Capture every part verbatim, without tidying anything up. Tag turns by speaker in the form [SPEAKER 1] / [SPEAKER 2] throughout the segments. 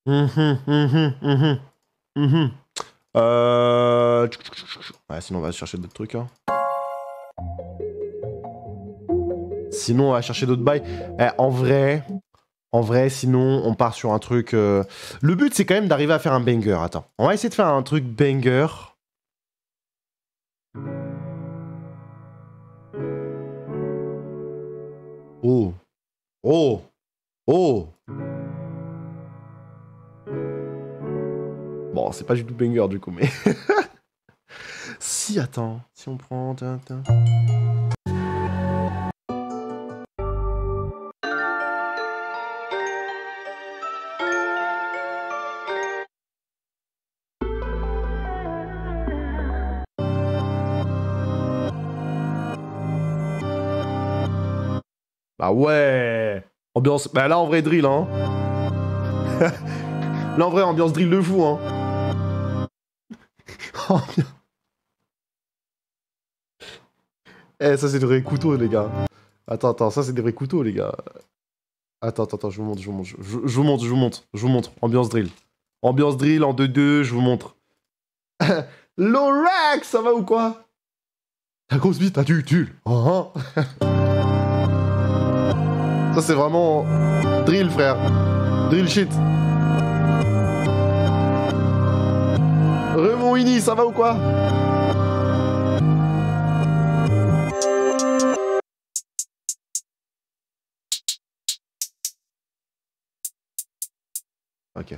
[SPEAKER 1] Mhm, mhm, mhm, mhm. Euh... Ouais, sinon on va chercher d'autres trucs. Hein. Sinon on va chercher d'autres bails. Eh, en vrai, en vrai, sinon on part sur un truc... Euh... Le but c'est quand même d'arriver à faire un banger. Attends, on va essayer de faire un truc banger. Oh. Oh. Oh. Bon, c'est pas du tout banger du coup, mais... Si, attends. Si on prend... Attends. Bah ouais. Ambiance... Bah là, en vrai, drill, hein. Là, en vrai, ambiance drill de fou, hein. Eh, ça, c'est des vrais couteaux, les gars. Attends, attends, ça, c'est des vrais couteaux, les gars. Attends, attends, attends, je vous montre, je vous montre. Je, je, je vous montre, je vous montre, je vous montre. Ambiance drill. Ambiance drill en deux deux, je vous montre. Lorax, ça va ou quoi? La grosse bite, t'as du tulle. Oh, hein. Ça, c'est vraiment drill, frère. Drill shit. Raymond Winnie, ça va ou quoi? Ok.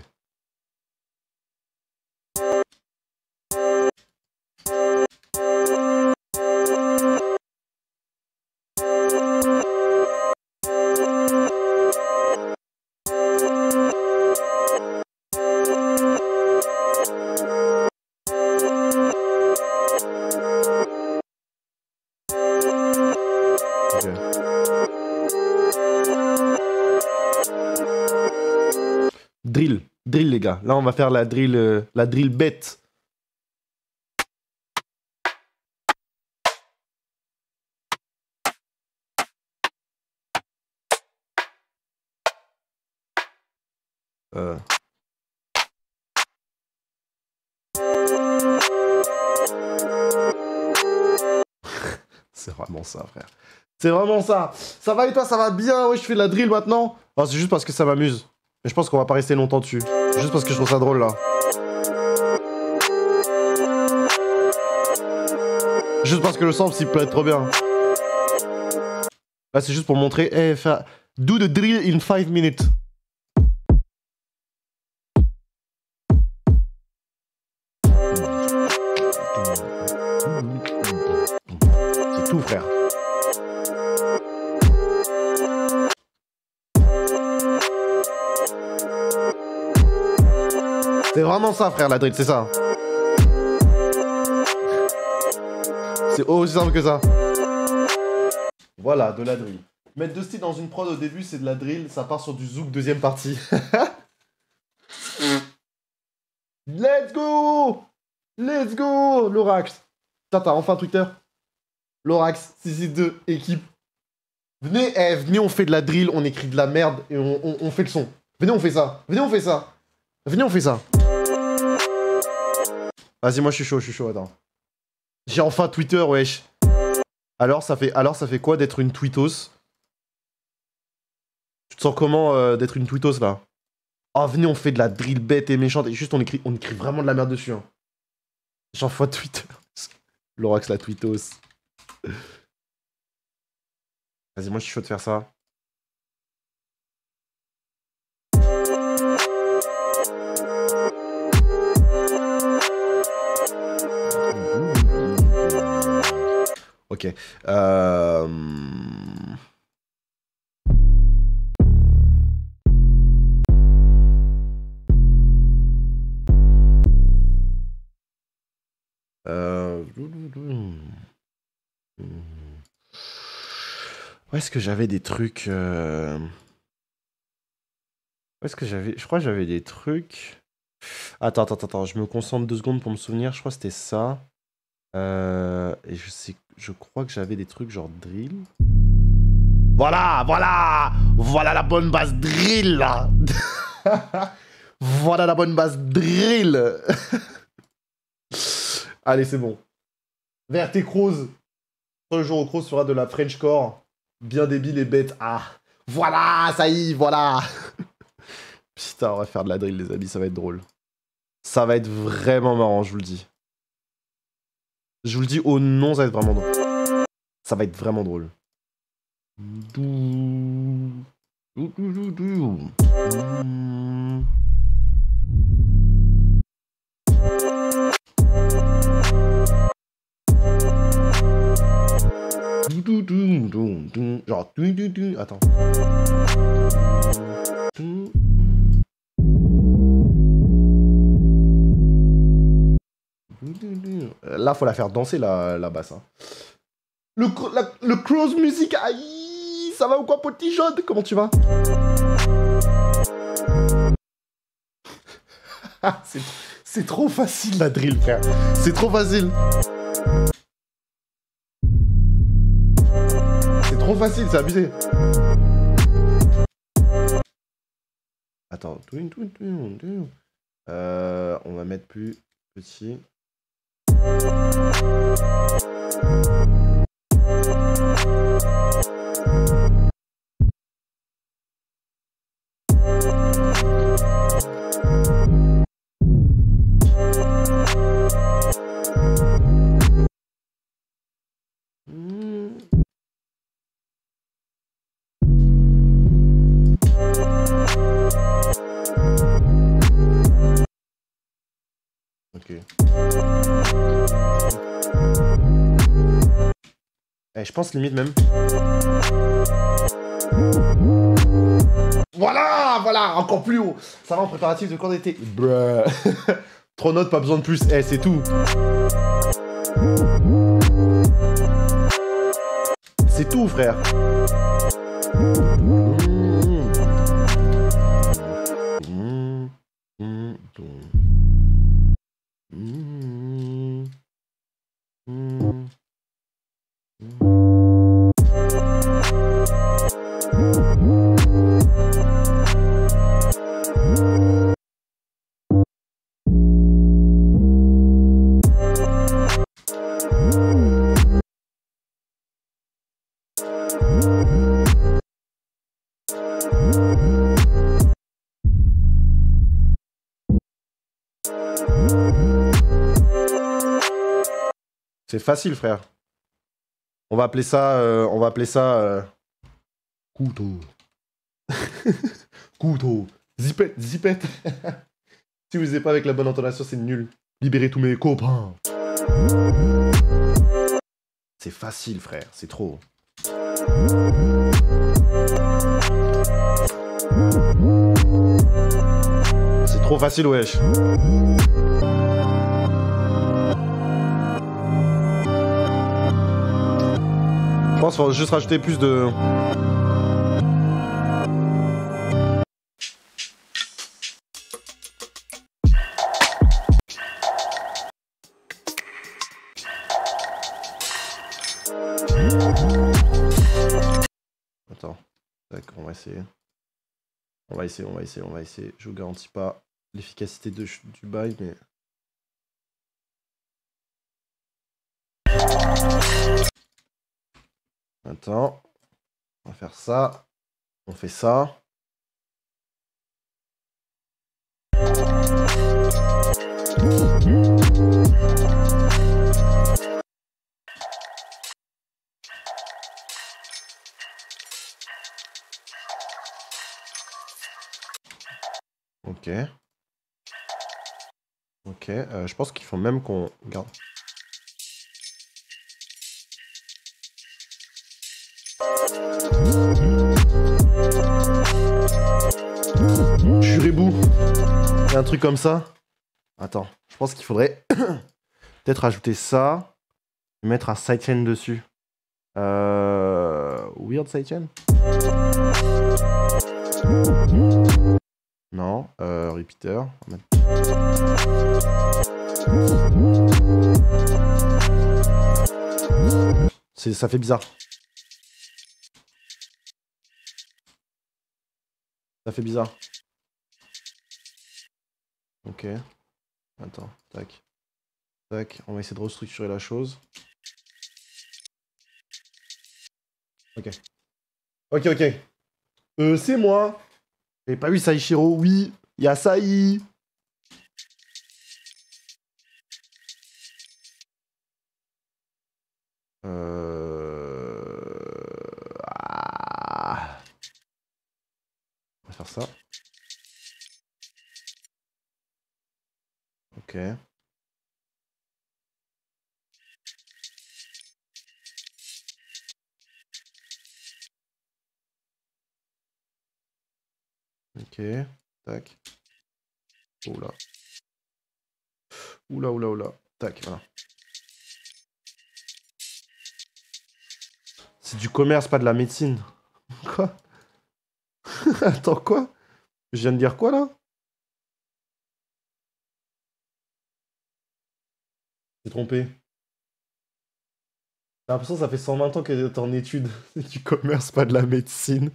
[SPEAKER 1] Drill, drill les gars. Là on va faire la drill, euh, la drill bête. Euh... C'est vraiment ça, frère. C'est vraiment ça. Ça va et toi, ça va bien? Oui, je fais de la drill maintenant. Oh, c'est juste parce que ça m'amuse. Mais je pense qu'on va pas rester longtemps dessus. Juste parce que je trouve ça drôle là. Juste parce que le sample, il peut être trop bien. Là, c'est juste pour montrer. Eh, faire... Do the drill in five minutes. C'est tout, frère. C'est vraiment ça, frère, la drill, c'est ça. C'est aussi simple que ça. Voilà, de la drill. Mettre de style dans une prod au début, c'est de la drill. Ça part sur du zouk deuxième partie. Let's go! Let's go! Lorax. Putain, t'as enfin Twitter. Lorax, six six deux, équipe. Venez, eh, venez, on fait de la drill, on écrit de la merde et on, on, on fait le son. Venez, on fait ça. Venez, on fait ça. Venez, on fait ça. Vas-y, moi je suis chaud, je suis chaud, attends. J'ai enfin Twitter, wesh. Alors, ça fait, alors, ça fait quoi d'être une tweetos? Tu te sens comment euh, d'être une tweetos, là? Oh, venez, on fait de la drill bête et méchante. Et juste, on écrit, on écrit vraiment de la merde dessus. Hein. J'envoie Twitter. Lorax, la tweetos. Vas-y, moi je suis chaud de faire ça. Ok. Euh... Euh... Où est-ce que j'avais des trucs euh... Où est-ce que j'avais... Je crois que j'avais des trucs... Attends, attends, attends, je me concentre deux secondes pour me souvenir. Je crois que c'était ça. Euh... Et je sais... Je crois que j'avais des trucs genre drill. Voilà, voilà! Voilà la bonne base drill, là. Voilà la bonne base drill. Allez, c'est bon. Vert et Croze. Le jour au Croze sera de la Frenchcore. Bien débile et bête. Ah, voilà, ça y est, voilà. Putain, on va faire de la drill, les amis, ça va être drôle. Ça va être vraiment marrant, je vous le dis. Je vous le dis, au nom, ça va être vraiment drôle. Ça va être vraiment drôle. Genre... Attends. Là, faut la faire danser, la, la basse. Hein. Le, la, le Croze music, aïe, ça va ou quoi, petit jaune? Comment tu vas? C'est trop facile, la drill, frère. C'est trop facile. C'est trop facile, c'est abusé. Attends. Euh, on va mettre plus petit. Ok. Eh, je pense limite même. Voilà, voilà, encore plus haut. Ça va en préparatif de cours d'été. Bruh. Trop notes, pas besoin de plus. Eh, c'est tout. C'est tout, frère. C'est facile, frère. On va appeler ça... Euh, on va appeler ça... Euh... Couteau. Couteau. Zipette, zipette. Si vous n'êtes pas avec la bonne intonation, c'est nul. Libérez tous mes copains. C'est facile, frère. C'est trop. C'est trop facile, wesh. Je pense qu'il faut juste rajouter plus de... Attends. D'accord, on va essayer. On va essayer, on va essayer, on va essayer. Je vous garantis pas l'efficacité de, du bail, mais... Attends. On va faire ça. On fait ça. Ok. Ok, euh, je pense qu'il faut même qu'on garde. Jurez-vous. Il y a un truc comme ça. Attends, je pense qu'il faudrait peut-être ajouter ça. Mettre un sidechain dessus. Euh... Weird sidechain. Non, euh, repeater. C'est, ça fait bizarre. Ça fait bizarre. Ok. Attends, tac. Tac, on va essayer de restructurer la chose. Ok. Ok, ok. Euh, c'est moi. J'ai pas vu Saïchiro, oui. Il y a Saï. Euh... Ah. On va faire ça. Ok. Ok. Tac. Oula. Oula, oula, oula. Tac, voilà. C'est du commerce, pas de la médecine. Quoi? Attends, quoi? Je viens de dire quoi, là? J'ai trompé. J'ai l'impression que ça fait cent vingt ans que t'es en études. C'est du commerce, pas de la médecine.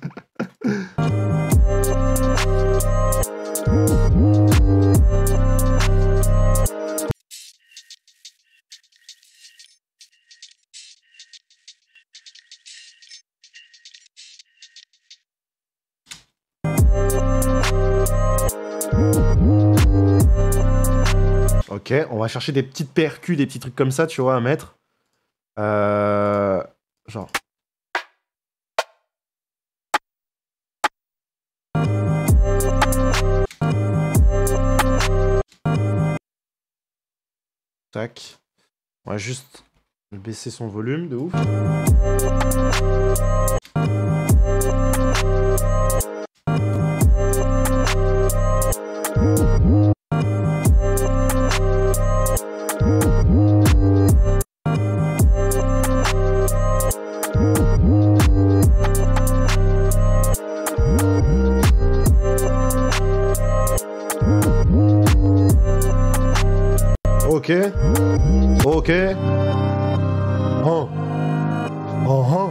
[SPEAKER 1] Ok, on va chercher des petites P R Q, des petits trucs comme ça, tu vois, à mettre. Euh... Genre... Tac. On va juste baisser son volume de ouf. Ok. Ok. Oh. Oh, oh.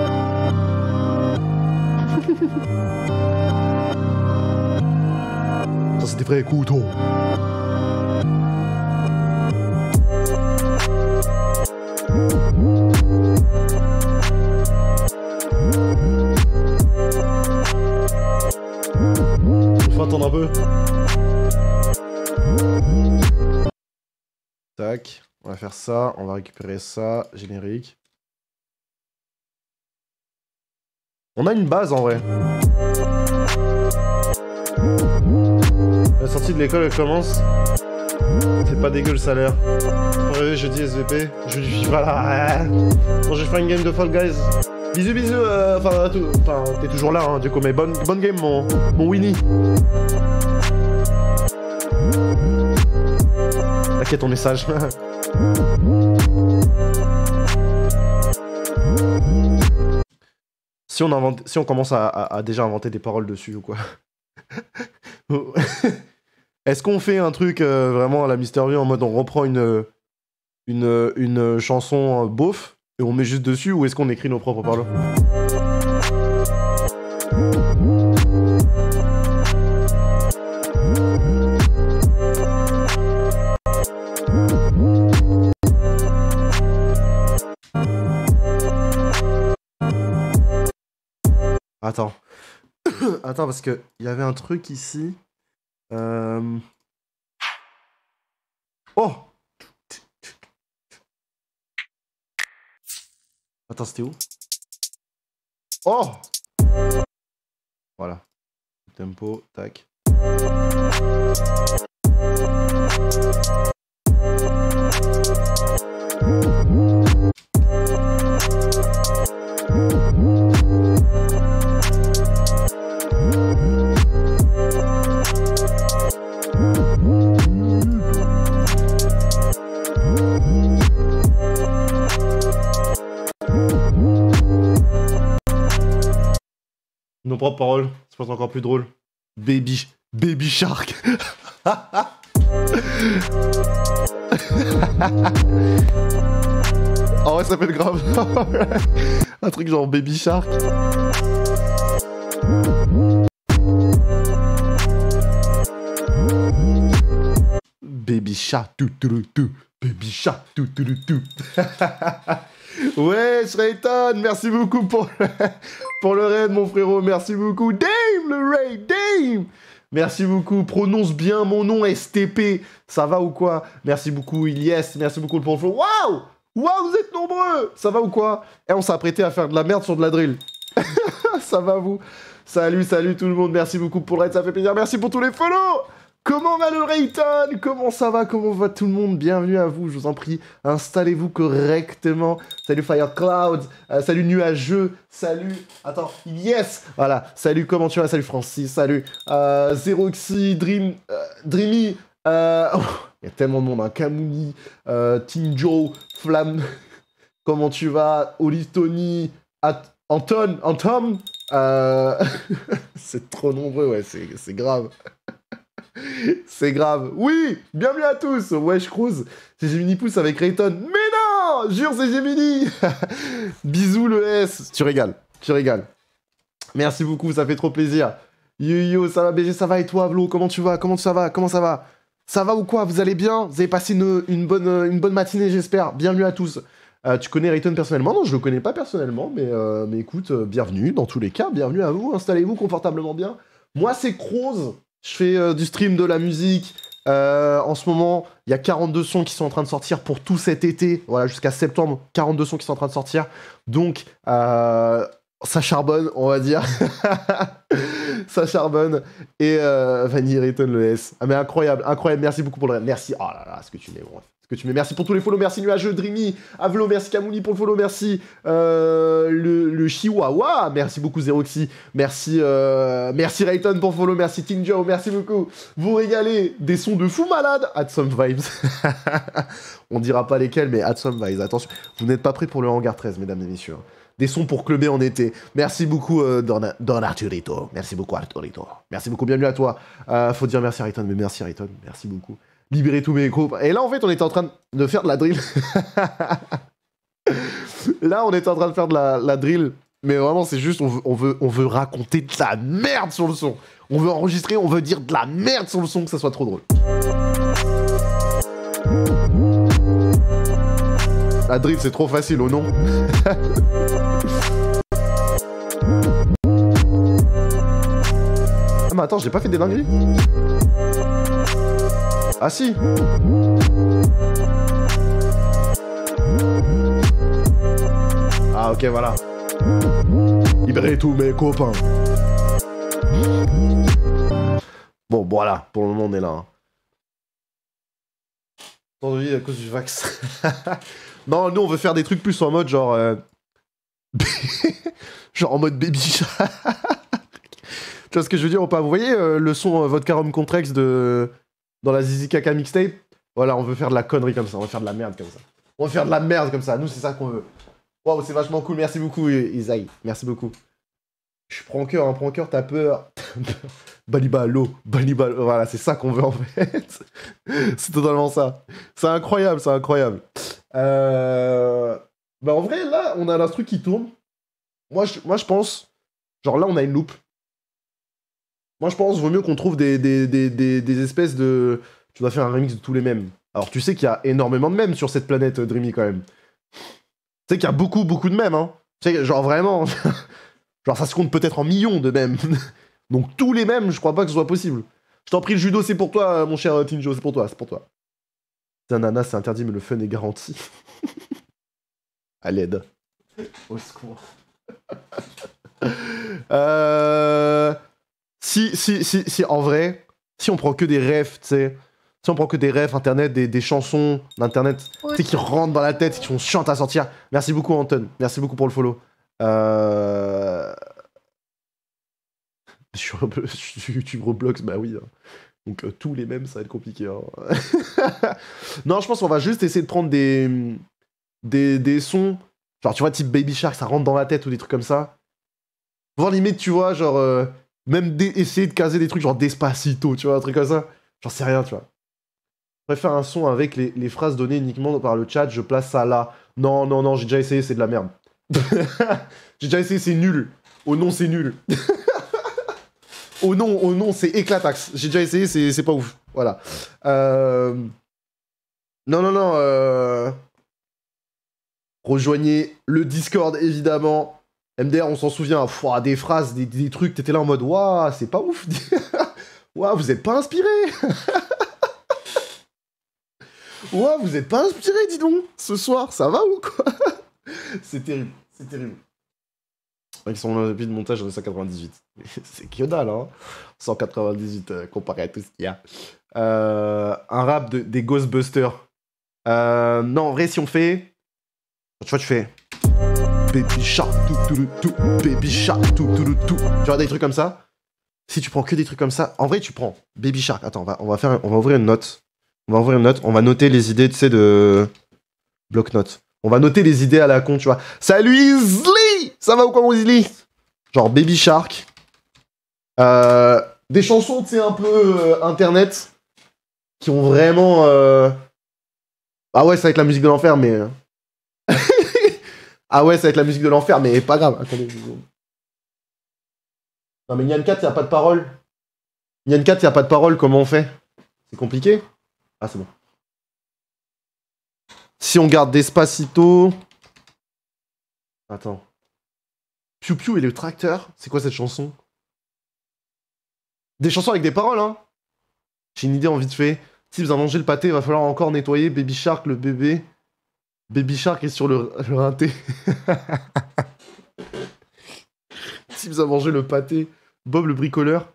[SPEAKER 1] Ça, c'est des vrais couteaux. Il faut attendre un peu. Tac, on va faire ça, on va récupérer ça, générique. On a une base en vrai. La sortie de l'école elle commence. C'est pas dégueu le salaire. Ouais, jeudi S V P, jeudi FIFA là. Bon, j'ai fait une game de Fall Guys. Bisous bisous, euh, enfin, tout, enfin t'es toujours là hein, du coup, mais bonne, bonne game mon, mon Winnie. T'inquiète ton message. Si on, invente, si on commence à, à, à déjà inventer des paroles dessus ou quoi. Est-ce qu'on fait un truc euh, vraiment à la Mister V en mode on reprend une, une, une chanson euh, beauf et on met juste dessus, ou est-ce qu'on écrit nos propres paroles? Attends. Attends, parce que il y avait un truc ici. Euh... Oh! Attends, c'était où? Oh! Voilà. Tempo, tac. Nos propres paroles, c'est pas encore plus drôle. Baby, baby shark. Oh ouais, ça fait le grave. Un truc genre baby shark. Baby Shark, tout, tout, tout. Baby Shark, tout, tout, tout. Ouais, Shrayton, merci beaucoup pour le, pour le raid, mon frérot. Merci beaucoup. Dame, le raid, Dame. Merci beaucoup. Prononce bien mon nom, S T P. Ça va ou quoi? Merci beaucoup, Ilyes. Merci beaucoup pour le follow. Waouh! Waouh, vous êtes nombreux! Ça va ou quoi? Et on s'est apprêté à faire de la merde sur de la drill. Ça va, vous? Salut, salut tout le monde. Merci beaucoup pour le raid, ça fait plaisir. Merci pour tous les follow. Comment va le Rayton? Comment ça va? Comment va tout le monde? Bienvenue à vous, je vous en prie. Installez-vous correctement. Salut Firecloud. Euh, salut Nuageux. Salut... Attends, yes. Voilà. Salut, comment tu vas? Salut Francis. Salut. Euh, Zeroxy, Dream... Euh, Dreamy. Euh... Oh, il y a tellement de monde. Hein. Kamuni. Euh, Tinjo. Flamme. Comment tu vas? Olive Tony. At Anton. Anton. Euh... c'est trop nombreux, ouais. C'est grave. C'est grave. Oui, bienvenue à tous. Wesh Cruise, c'est Gemini Pouce avec Rayton. Mais non, jure, c'est Gemini. Bisous le S. Tu régales, tu régales. Merci beaucoup, ça fait trop plaisir. Yo yo, ça va B G, ça va et toi, Vlo? Comment tu vas? Comment ça va? Comment ça va? Ça va ou quoi? Vous allez bien? Vous avez passé une, une, bonne, une bonne matinée, j'espère. Bienvenue à tous. Euh, tu connais Rayton personnellement? Non, je le connais pas personnellement, mais, euh, mais écoute, euh, bienvenue dans tous les cas. Bienvenue à vous. Installez-vous confortablement bien. Moi, c'est Croze. Je fais euh, du stream, de la musique. Euh, en ce moment, il y a quarante-deux sons qui sont en train de sortir pour tout cet été. Voilà, jusqu'à septembre, quarante-deux sons qui sont en train de sortir. Donc, euh, ça charbonne, on va dire. Ça charbonne. Et euh, Vanille Rayton le S. Ah, mais incroyable, incroyable. Merci beaucoup pour le... Merci. Oh là là, ce que tu mets, bon. Que tu mets. Merci pour tous les follow, merci Nuageux, Dreamy, Avlo, merci Kamuni pour le follow, merci euh, le, le Chihuahua, merci beaucoup Zeroxy, merci euh, merci Rayton pour le follow, merci Tinjo, merci beaucoup. Vous régalez, des sons de fou malade, Add some vibes. On dira pas lesquels, mais Add some vibes, attention, vous n'êtes pas prêts pour le hangar treize, mesdames et messieurs. Des sons pour clubber en été. Merci beaucoup euh, Don, Don Arturito, merci beaucoup Arturito, merci beaucoup, bienvenue à toi. Euh, faut dire merci Rayton, mais merci Rayton, merci beaucoup. Libérer tous mes groupes. Et là, en fait, on était en train de faire de la drill. Là, on était en train de faire de la, la drill. Mais vraiment, c'est juste, on veut, on, veut, on veut raconter de la merde sur le son. On veut enregistrer, on veut dire de la merde sur le son, que ça soit trop drôle. La drill, c'est trop facile, oh non? Ah, mais attends, j'ai pas fait des dingueries? Ah si. Ah ok, voilà. Libérez tous mes copains. Bon, voilà, pour le moment on est là. Hein. Aujourd'hui à cause du vax. Non, nous on veut faire des trucs plus en mode genre... Euh... genre en mode baby shark. Tu vois ce que je veux dire ou pas? Vous voyez euh, le son euh, Vodka Rum Contrex de... dans la Zizi Kaka mixtape? Voilà, on veut faire de la connerie comme ça, on veut faire de la merde comme ça. On veut faire de la merde comme ça, nous c'est ça qu'on veut. Waouh, c'est vachement cool, merci beaucoup Isaïe, merci beaucoup. Je prends cœur, hein, prends cœur, t'as peur. Baliba, l'eau, Baliba, voilà, c'est ça qu'on veut en fait. C'est totalement ça. C'est incroyable, c'est incroyable. Euh... Bah en vrai, là, on a l'instru qui tourne. Moi je, moi, je pense, genre là, on a une loupe. Moi, je pense, vaut mieux qu'on trouve des, des, des, des, des espèces de... Tu dois faire un remix de tous les mèmes. Alors, tu sais qu'il y a énormément de mèmes sur cette planète, Dreamy, quand même. Tu sais qu'il y a beaucoup, beaucoup de mèmes, hein. Tu sais, genre, vraiment... genre, ça se compte peut-être en millions de mèmes. Donc, tous les mèmes, je crois pas que ce soit possible. Je t'en prie, le judo, c'est pour toi, mon cher Tinjo, c'est pour toi, c'est pour toi. C'est un ananas, c'est interdit, mais le fun est garanti. À l'aide. Au secours. euh... Si, si, si, si, en vrai, si on prend que des refs, tu sais, si on prend que des refs internet, des, des chansons d'internet, tu sais, qui rentrent dans la tête, qui sont chiantes à sortir. Merci beaucoup, Anton. Merci beaucoup pour le follow. Euh... Sur, sur YouTube Roblox, bah oui. Hein. Donc, euh, tous les mêmes, ça va être compliqué. Hein. Non, je pense qu'on va juste essayer de prendre des, des, des sons, genre, tu vois, type Baby Shark, ça rentre dans la tête ou des trucs comme ça. Voir limite, tu vois, genre... Euh... Même essayer de caser des trucs genre Despacito, tu vois, un truc comme ça. J'en sais rien, tu vois. Je préfère un son avec les, les phrases données uniquement par le chat, je place ça là. Non, non, non, j'ai déjà essayé, c'est de la merde. J'ai déjà essayé, c'est nul. Oh non, c'est nul. Oh non, oh non, c'est éclatax. J'ai déjà essayé, c'est pas ouf. Voilà. Euh... Non, non, non. Euh... Rejoignez le Discord, évidemment. M D R, on s'en souvient. Fouah, des phrases, des, des trucs. T'étais là en mode, waouh, c'est pas ouf. Waouh, vous êtes pas inspiré. Waouh, vous êtes pas inspiré, dis donc. Ce soir, ça va ou quoi? C'est terrible, c'est terrible. Avec son depuis de montage, on est cent quatre-vingt-dix-huit. C'est que dalle, hein. cent quatre-vingt-dix-huit euh, comparé à tout ce qu'il y a. Euh, un rap de, des Ghostbusters. Euh, non, en vrai, si on fait... Tu vois, tu fais... Baby Shark, tout, tout, tout, Baby Shark, tout, tout, tout. Tu vois, des trucs comme ça. Si tu prends que des trucs comme ça... En vrai, tu prends Baby Shark. Attends, on va, on va, faire, on va ouvrir une note. On va ouvrir une note. On va noter les idées, tu sais, de... Bloc-notes. On va noter les idées à la con, tu vois. Salut Isli! Ça va ou quoi, mon Isli? Genre Baby Shark. Euh, des chansons, tu sais, un peu euh, internet. Qui ont vraiment... Euh... Ah ouais, ça va être la musique de l'enfer, mais... Ah ouais, ça va être la musique de l'enfer, mais pas grave. Attendez. Non, mais Nyan quatre, y a pas de parole. Nyan quatre, y a pas de parole, comment on fait? C'est compliqué? Ah, c'est bon. Si on garde Despacito... Attends. Piu Piu et le tracteur. C'est quoi cette chanson? Des chansons avec des paroles, hein. J'ai une idée en vite fait. Si vous avez mangé le pâté, il va falloir encore nettoyer Baby Shark, le bébé. Baby Shark est sur le, le rinté. Si vous avez mangé le pâté, Bob le bricoleur.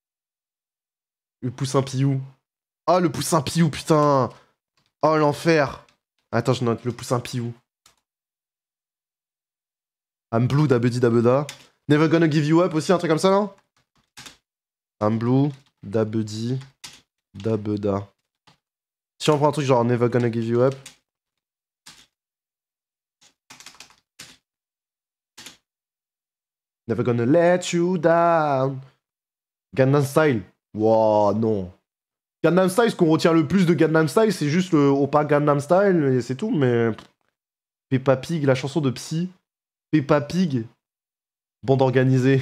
[SPEAKER 1] Le poussin Piou. Ah, le poussin Piou, putain. Oh, l'enfer. Attends, je note le poussin Piou. I'm blue, dabedi dabeda. Never gonna give you up aussi, un truc comme ça, non? I'm blue, dabedi, dabeda. Si on prend un truc genre Never gonna give you up. Never gonna let you down. Gangnam Style. Wow, non. Gangnam Style, ce qu'on retient le plus de Gangnam Style, c'est juste le Oppa Gangnam Style, et c'est tout, mais... Peppa Pig, la chanson de Psy. Peppa Pig. Bande organisée.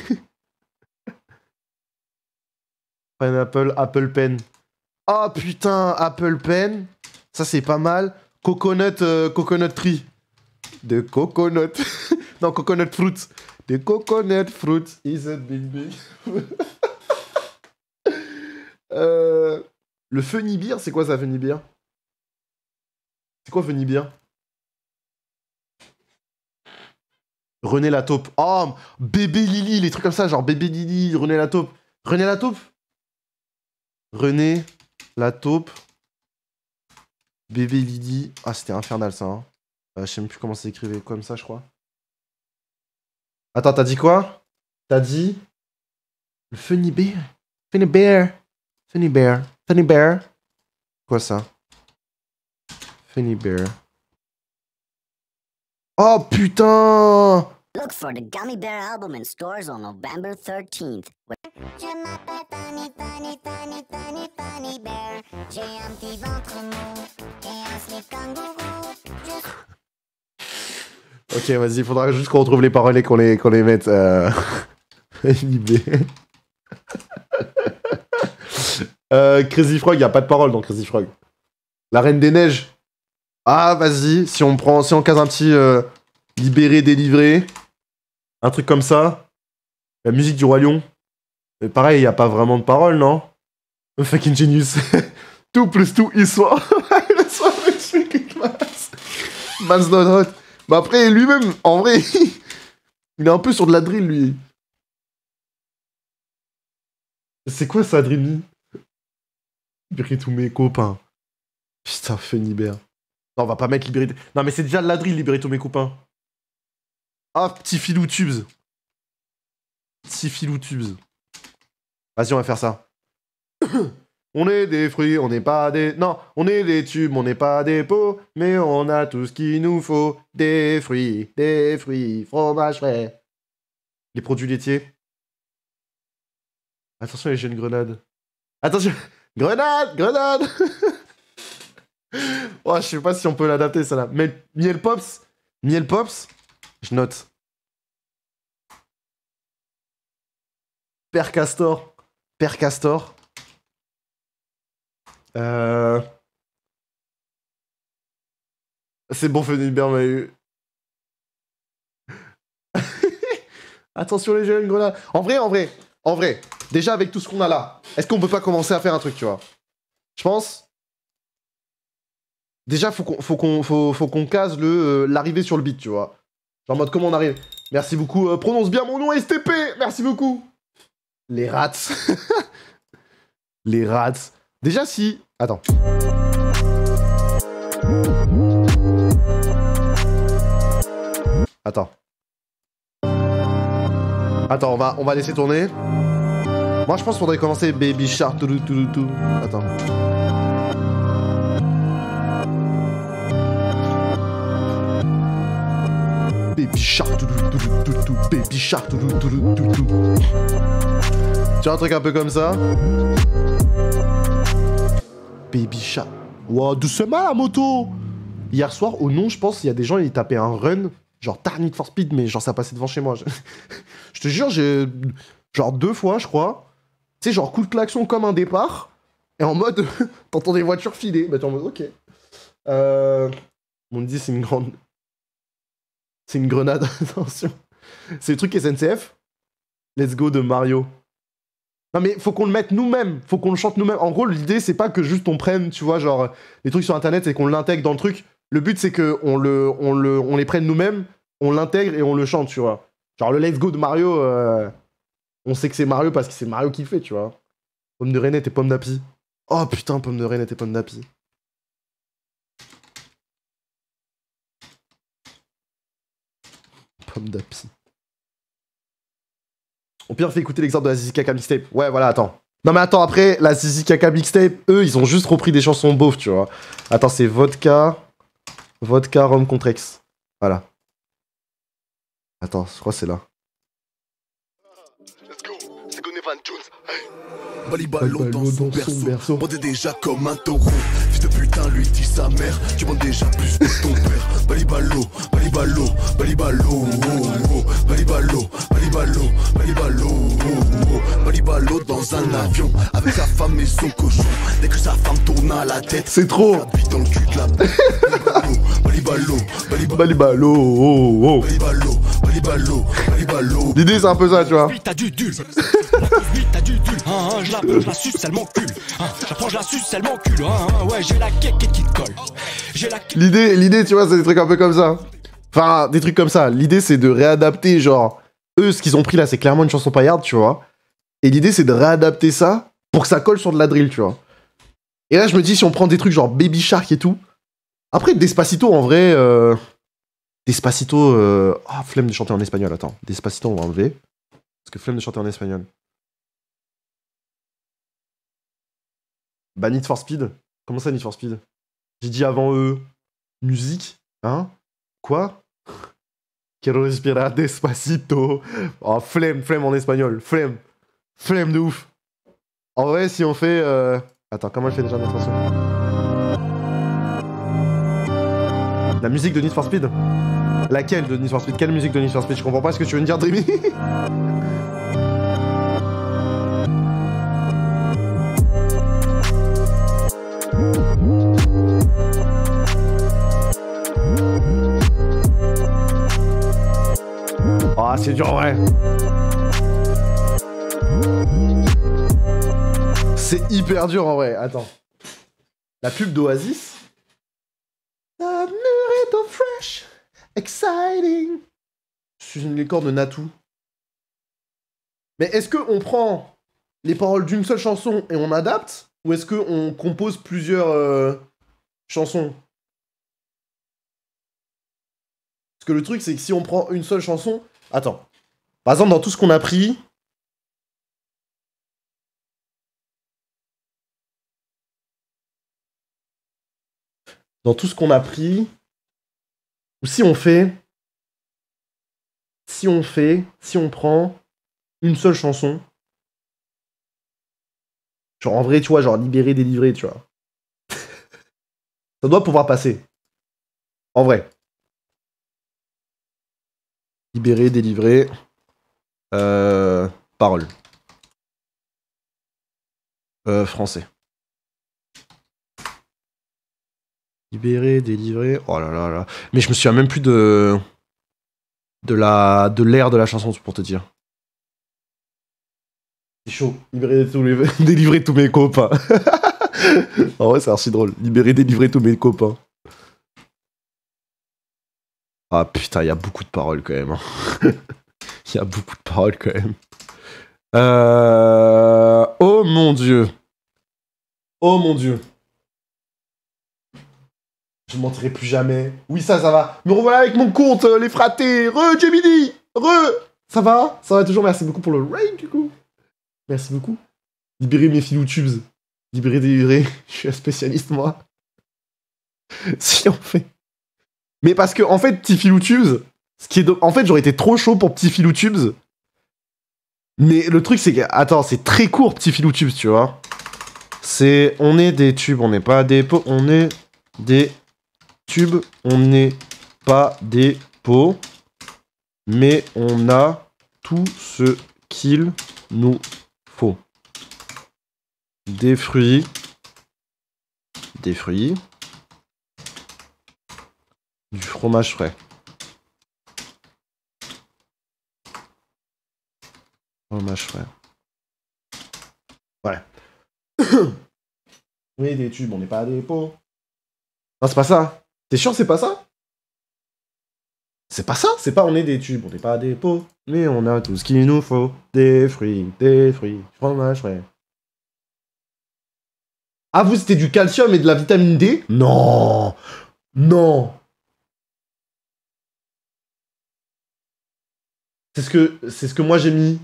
[SPEAKER 1] Pineapple, Apple Pen. Ah oh, putain, Apple Pen. Ça, c'est pas mal. Coconut, euh, coconut tree. De coconut. Non, coconut fruit. The coconut fruit is a big big. euh, le Funny Beer, c'est quoi ça, Funny Beer? C'est quoi Funny Beer? René la taupe. Oh, bébé Lily, les trucs comme ça, genre bébé Lily, René la taupe. René la taupe? René la taupe. Bébé Lily. Ah, c'était infernal ça. Hein. Euh, je sais même plus comment ça s'écrivait. Comme ça, je crois. Attends, t'as dit quoi? T'as dit... Le Funny Bear? Funny Bear. Funny Bear. Funny Bear. Quoi ça? Funny Bear. Oh putain!
[SPEAKER 2] Look for the Gummy Bear album in stores on November thirteenth.
[SPEAKER 1] Ok, vas-y, il faudra juste qu'on retrouve les paroles et qu'on les, qu'on les mette. Euh... euh, Crazy Frog, il n'y a pas de parole dans Crazy Frog. La Reine des Neiges. Ah, vas-y, si on prend, si on case un petit euh, libéré, délivré, un truc comme ça. La musique du Roi Lion. Mais pareil, il n'y a pas vraiment de parole, non? Fucking genius. Tout plus tout, il soit. Man's not hot. Bah après, lui-même, en vrai, il est un peu sur de la drill, lui. C'est quoi ça, Dreamy? Libérer tous mes copains. Putain, Funny Bear. Non, on va pas mettre libérer... Non, mais c'est déjà de la drill, libérer tous mes copains. Ah, petit filou tubes. Petit filou tubes. Vas-y, on va faire ça. On est des fruits, on n'est pas des... Non, on est des tubes, on n'est pas des pots, mais on a tout ce qu'il nous faut. Des fruits, des fruits, fromage frais. Les produits laitiers. Attention, les jeunes grenades. Attention. Grenade, grenade. Oh, je sais pas si on peut l'adapter, ça là. Mais Miel Pops. Miel Pops. Je note. Père Castor. Père Castor. Euh... C'est bon, Funibert m'a eu. Attention les jeunes, grenade. En vrai, en vrai, en vrai, déjà avec tout ce qu'on a là, est-ce qu'on peut pas commencer à faire un truc, tu vois? Je pense. Déjà, faut qu'on faut qu'on faut, faut qu'on case le euh, l'arrivée sur le beat, tu vois. Genre en mode comment on arrive. Merci beaucoup. Euh, prononce bien mon nom S T P. Merci beaucoup. Les rats. Les rats. Déjà si. Attends. Attends. Attends, on va, on va laisser tourner. Moi, je pense qu'il faudrait commencer Baby Shark. Tout, tout, tout. Attends. Baby Shark. Tout, tout, tout, tout, tout. Baby Shark. Tout, tout, tout, tout, tout. Tu vois un truc un peu comme ça. Baby Shark. Wow, doucement la moto. Hier soir, au nom, je pense, il y a des gens, ils tapaient un run. Genre Tar Need for Speed, mais genre ça passait devant chez moi. Je, je te jure, j'ai... Genre deux fois, je crois. Tu sais, genre coup de klaxon comme un départ. Et en mode... T'entends des voitures filer. Bah t'es en mode, ok. Euh... On me dit, c'est une grande... C'est une grenade, attention. C'est le truc S N C F. Let's go de Mario. Non mais faut qu'on le mette nous-mêmes. Faut qu'on le chante nous-mêmes. En gros, l'idée, c'est pas que juste on prenne, tu vois, genre... Les trucs sur Internet et qu'on l'intègre dans le truc. Le but, c'est qu'on le, on le, on les prenne nous-mêmes, on l'intègre et on le chante, tu vois. Genre le Let's Go de Mario, euh, on sait que c'est Mario parce que c'est Mario qui le fait, tu vois. Pomme de Reinette et Pomme d'Api. Oh putain, Pomme de Reinette et Pomme d'Api. Pomme d'Api. Au pire, fais écouter l'exemple de la Zizi Kaka mixtape. Ouais, voilà, attends. Non mais attends, après, la Zizi Kaka mixtape, eux, ils ont juste repris des chansons beaufs, tu vois. Attends, c'est Vodka... Vodka, Rhum contre Ex. Voilà. Attends, je crois que c'est là.
[SPEAKER 3] Balibalo dans son berceau, bandé déjà comme un taureau. Fils de putain, lui dit sa mère, tu bandes déjà plus que ton père. Balibalo, balibalo, balibalo, oh, oh. Balibalo, balibalo, balibalo, oh, oh. Balibalo dans un avion, avec sa femme et son cochon. Dès que sa femme tourne à la tête,
[SPEAKER 1] c'est trop.
[SPEAKER 3] Dans le cul de la balibalo, balibalo,
[SPEAKER 1] balibalo, oh, oh.
[SPEAKER 3] Balibalo, balibalo, balibalo.
[SPEAKER 1] L'idée c'est un peu ça, tu vois.
[SPEAKER 4] T'as du dul. T'as du dul. Hein, hein, je la prends, je la suce, elle m'encule. Hein, je la prends, je la suce, elle m'encule. Hein, hein, ouais, j'ai la quéque qui te colle. J'ai la
[SPEAKER 1] L'idée, l'idée, tu vois, c'est des trucs un peu comme ça. Enfin, des trucs comme ça. L'idée, c'est de réadapter, genre... Eux, ce qu'ils ont pris là, c'est clairement une chanson paillarde, tu vois. Et l'idée, c'est de réadapter ça pour que ça colle sur de la drill, tu vois. Et là, je me dis, si on prend des trucs genre Baby Shark et tout... Après, Despacito, en vrai... Euh... Despacito... Euh... Ah, flemme de chanter en espagnol, attends. Despacito, on va enlever. Parce que flemme de chanter en espagnol. Bah, Need for Speed. Comment ça, Need for Speed? J'ai dit avant eux... Musique? Hein? Quoi? Quiero respirar despacito. Oh, flemme, flemme en espagnol. Flemme. Flemme de ouf. En vrai, si on fait... Euh... Attends, comment elle fait déjà notre chanson? La musique de Need for Speed? Laquelle de Need for Speed? Quelle musique de Need for Speed? Je comprends pas ce que tu veux me dire, Dreamy. Ah, c'est dur, ouais. C'est hyper dur, en vrai. Attends. La pub d'Oasis. L'avenir est au fresh, exciting. Je suis une licorne de Natou. Mais est-ce qu'on prend les paroles d'une seule chanson et on adapte? Ou est-ce qu'on compose plusieurs euh, chansons? Parce que le truc, c'est que si on prend une seule chanson... Attends. Par exemple, dans tout ce qu'on a pris... Dans tout ce qu'on a pris... Ou si on fait... Si on fait... Si on prend une seule chanson... Genre, en vrai, tu vois, genre, libéré, délivré, tu vois. Ça doit pouvoir passer. En vrai. Libéré, délivré. Euh... Parole. Euh, français. Libéré, délivré. Oh là là là. Mais je me souviens même plus de... De la... De l'air de la chanson, pour te dire. C'est chaud. Libérer tous les... délivrer tous mes copains. En vrai, c'est archi drôle. Libérer, délivrer tous mes copains. Ah putain, il y a beaucoup de paroles quand même. Il y a beaucoup de paroles quand même. Euh... Oh mon dieu. Oh mon dieu. Je mentirai plus jamais. Oui, ça, ça va. Me revoilà avec mon compte, euh, les fratés. Re, Gemini. Re. Ça va? Ça va toujours. Merci beaucoup pour le raid, du coup. Merci beaucoup. Libérer mes filous tubes. Libérer, délivrer. Je suis un spécialiste, moi. Si on fait... Mais parce que, en fait, petit filou tubes, ce qui est de... en fait, j'aurais été trop chaud pour petit filou tubes. Mais le truc, c'est que... Attends, c'est très court, petit filou tubes, tu vois. C'est... On est des tubes, on n'est pas des pots. On est des tubes, on n'est pas des pots. Mais on a tout ce qu'il nous faut. Des fruits. Des fruits. Du fromage frais. Fromage frais. Ouais. Oui, des tubes, on n'est pas des pots. Non, c'est pas ça. T'es sûr, c'est pas ça? C'est pas ça? C'est pas on est des tubes, on n'est pas des pots. Mais on a tout ce qu'il nous faut. Des fruits, des fruits, du fromage frais. Ah, vous, c'était du calcium et de la vitamine D? Non. Non. C'est ce que, c'est ce que moi j'ai mis.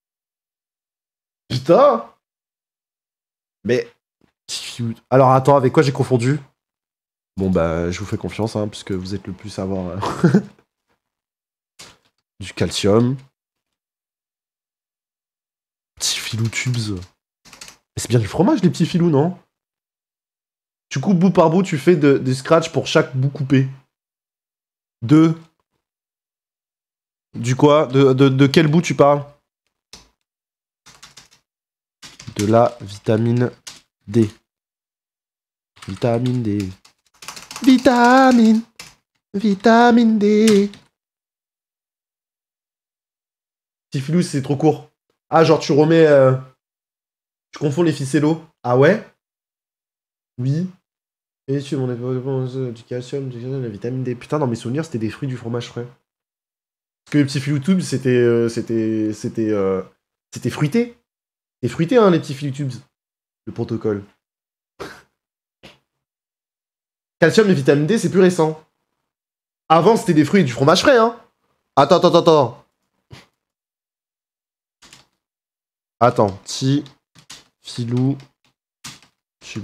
[SPEAKER 1] Putain. Mais... Alors attends, avec quoi j'ai confondu? Bon bah, je vous fais confiance, hein, puisque vous êtes le plus à avoir... Euh... du calcium. Petit filou tubes. Mais c'est bien du fromage, les petits filous, non? Tu coupes bout par bout, tu fais de, des scratchs pour chaque bout coupé. Deux. Du quoi? De, de, de quel bout tu parles? De la vitamine D. Vitamine D. Vitamine. Vitamine D. Petit filou, c'est trop court. Ah, genre tu remets... Euh... Tu confonds les ficellos. Ah ouais? Oui. Et tu mon du calcium, du calcium, de la vitamine D. Putain, dans mes souvenirs, c'était des fruits du fromage frais. Parce que les petits filous tubes, c'était... Euh, c'était... C'était... Euh, c'était fruité. C'est fruité, hein, les petits filous tubes. Le protocole. Calcium et vitamine D, c'est plus récent. Avant, c'était des fruits et du fromage frais, hein. Attends, attends, attends. Attends. Petit filou tube.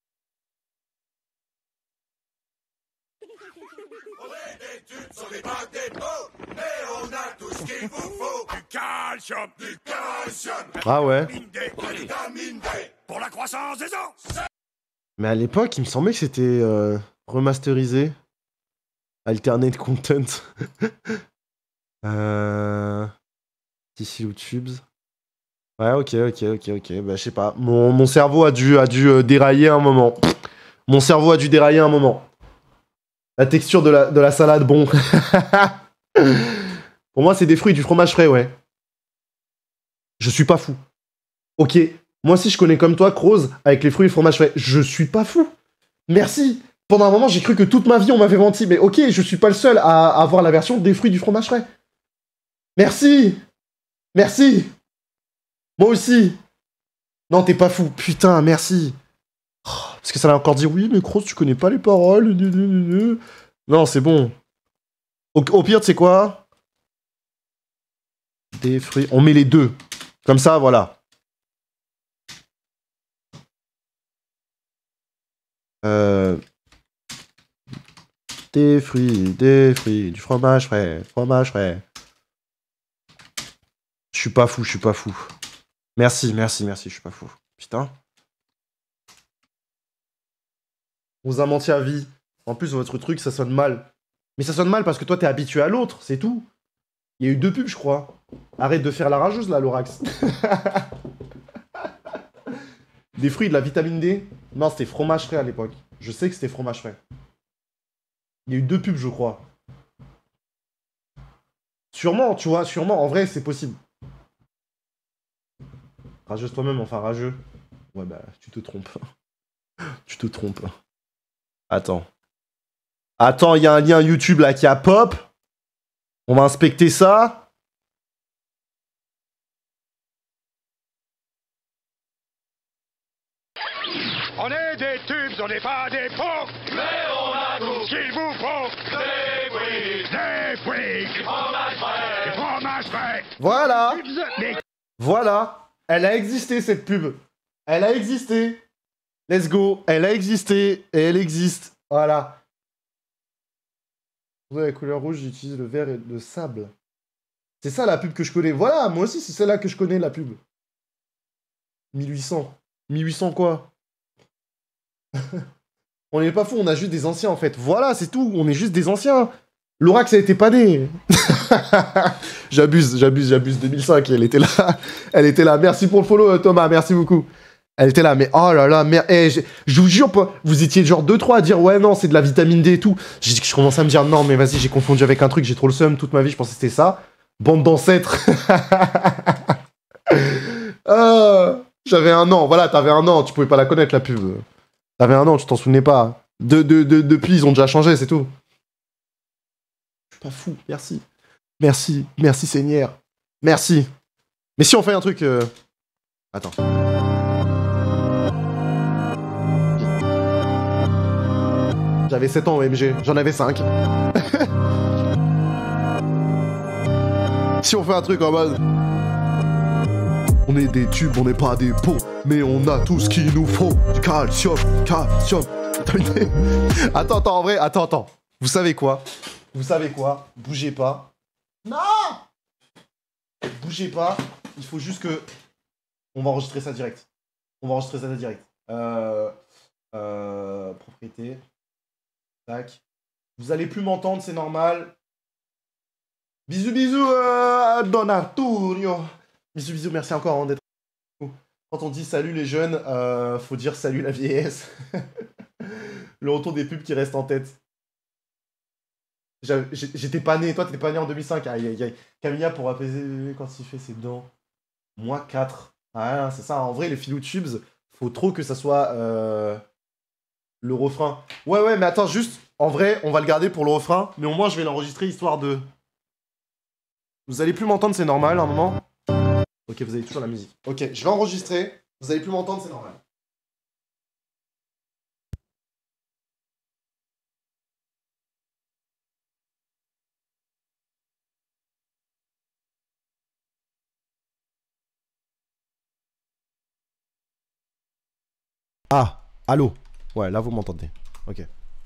[SPEAKER 1] Ah ouais. Pour la croissance des os. Mais à l'époque, il me semblait que c'était euh, remasterisé. Alternate content. euh... Ici ou tubes. Ouais, ok, ok, ok, ok. Bah, je sais pas. Mon, mon cerveau a dû, a dû euh, dérailler un moment. Mon cerveau a dû dérailler un moment. La texture de la, de la salade, bon. Pour moi, c'est des fruits et du fromage frais, ouais. Je suis pas fou. Ok. Moi aussi, je connais comme toi, Croze, avec les fruits et le fromage frais. Je suis pas fou. Merci. Pendant un moment, j'ai cru que toute ma vie, on m'avait menti. Mais ok, je suis pas le seul à avoir la version des fruits et du fromage frais. Merci. Merci. Moi aussi. Non, t'es pas fou. Putain, merci. Oh, parce que ça l'a encore dit, oui, mais Croze, tu connais pas les paroles. Non, c'est bon. Au, au pire, tu sais quoi? Des fruits. On met les deux. Comme ça, voilà. Euh... Des fruits, des fruits, du fromage frais, fromage frais. Je suis pas fou, je suis pas fou. Merci, merci, merci, je suis pas fou. Putain. On vous a menti à vie. En plus, votre truc, ça sonne mal. Mais ça sonne mal parce que toi, t'es habitué à l'autre, c'est tout. Il y a eu deux pubs, je crois. Arrête de faire la rageuse, là, Lorax. Des fruits, de la vitamine D. Non, c'était fromage frais à l'époque. Je sais que c'était fromage frais. Il y a eu deux pubs, je crois. Sûrement, tu vois, sûrement. En vrai, c'est possible. Rageuse toi-même, enfin rageux. Ouais, bah, tu te trompes. Tu te trompes. Attends. Attends, il y a un lien YouTube là qui a pop. On va inspecter ça.
[SPEAKER 5] On est des tubes, on n'est pas des pauvres. Mais on a tout ce qu'il vous faut. Des fruits, des fruits, du fromage frais, du fromage frais.
[SPEAKER 1] Voilà.
[SPEAKER 5] Mais...
[SPEAKER 1] Voilà. Elle a existé cette pub. Elle a existé. Let's go. Elle a existé et elle existe. Voilà. Vous avez la couleur rouge, j'utilise le vert et le sable. C'est ça la pub que je connais. Voilà, moi aussi c'est celle-là que je connais la pub. mille huit cents. mille huit cents quoi? On n'est pas fou, on a juste des anciens en fait. Voilà, c'est tout, on est juste des anciens. L'Orax, elle était pas née. J'abuse, j'abuse, j'abuse. deux mille cinq, elle était là. Elle était là. Merci pour le follow, Thomas, merci beaucoup. Elle était là, mais oh là là, merde. Eh, je vous jure, vous étiez genre deux trois à dire ouais, non, c'est de la vitamine D et tout. Je, je commençais à me dire non, mais vas-y, j'ai confondu avec un truc, j'ai trop le seum toute ma vie, je pensais que c'était ça. Bande d'ancêtres. euh, J'avais un an, voilà, t'avais un an, tu pouvais pas la connaître la pub. T'avais un an, tu t'en souvenais pas. De, de, de, depuis, ils ont déjà changé, c'est tout. Je suis pas fou, merci. Merci, merci Seigneur. Merci. Mais si on fait un truc... Euh... Attends. J'avais sept ans au M G, j'en avais cinq. Si on fait un truc en mode... On est des tubes, on n'est pas des pots, mais on a tout ce qu'il nous faut. Du calcium, calcium. Attends, attends, en vrai, attends, attends. Vous savez quoi? Vous savez quoi? Bougez pas. Non! Bougez pas. Il faut juste que... On va enregistrer ça direct. On va enregistrer ça direct. Euh... Euh... Propriété. Tac. Vous allez plus m'entendre, c'est normal. Bisous, bisous, euh, Don Arturio. Bisous, bisous, merci encore hein, d'être... Quand on dit salut les jeunes, euh, faut dire salut la vieillesse. Le retour des pubs qui restent en tête. J'étais pas né, toi t'étais pas né en deux mille cinq. Aïe aïe aïe. Camilla pour apaiser quand il fait ses dents. Moi quatre. Ah, c'est ça, en vrai les filous tubes, faut trop que ça soit euh, le refrain. Ouais ouais mais attends juste, en vrai on va le garder pour le refrain, mais au moins je vais l'enregistrer histoire de... Vous allez plus m'entendre, c'est normal à un moment. Ok, vous avez toujours la musique. Ok, je vais enregistrer. Vous allez plus m'entendre, c'est normal. Ah, allô. Ouais, là vous m'entendez. Ok.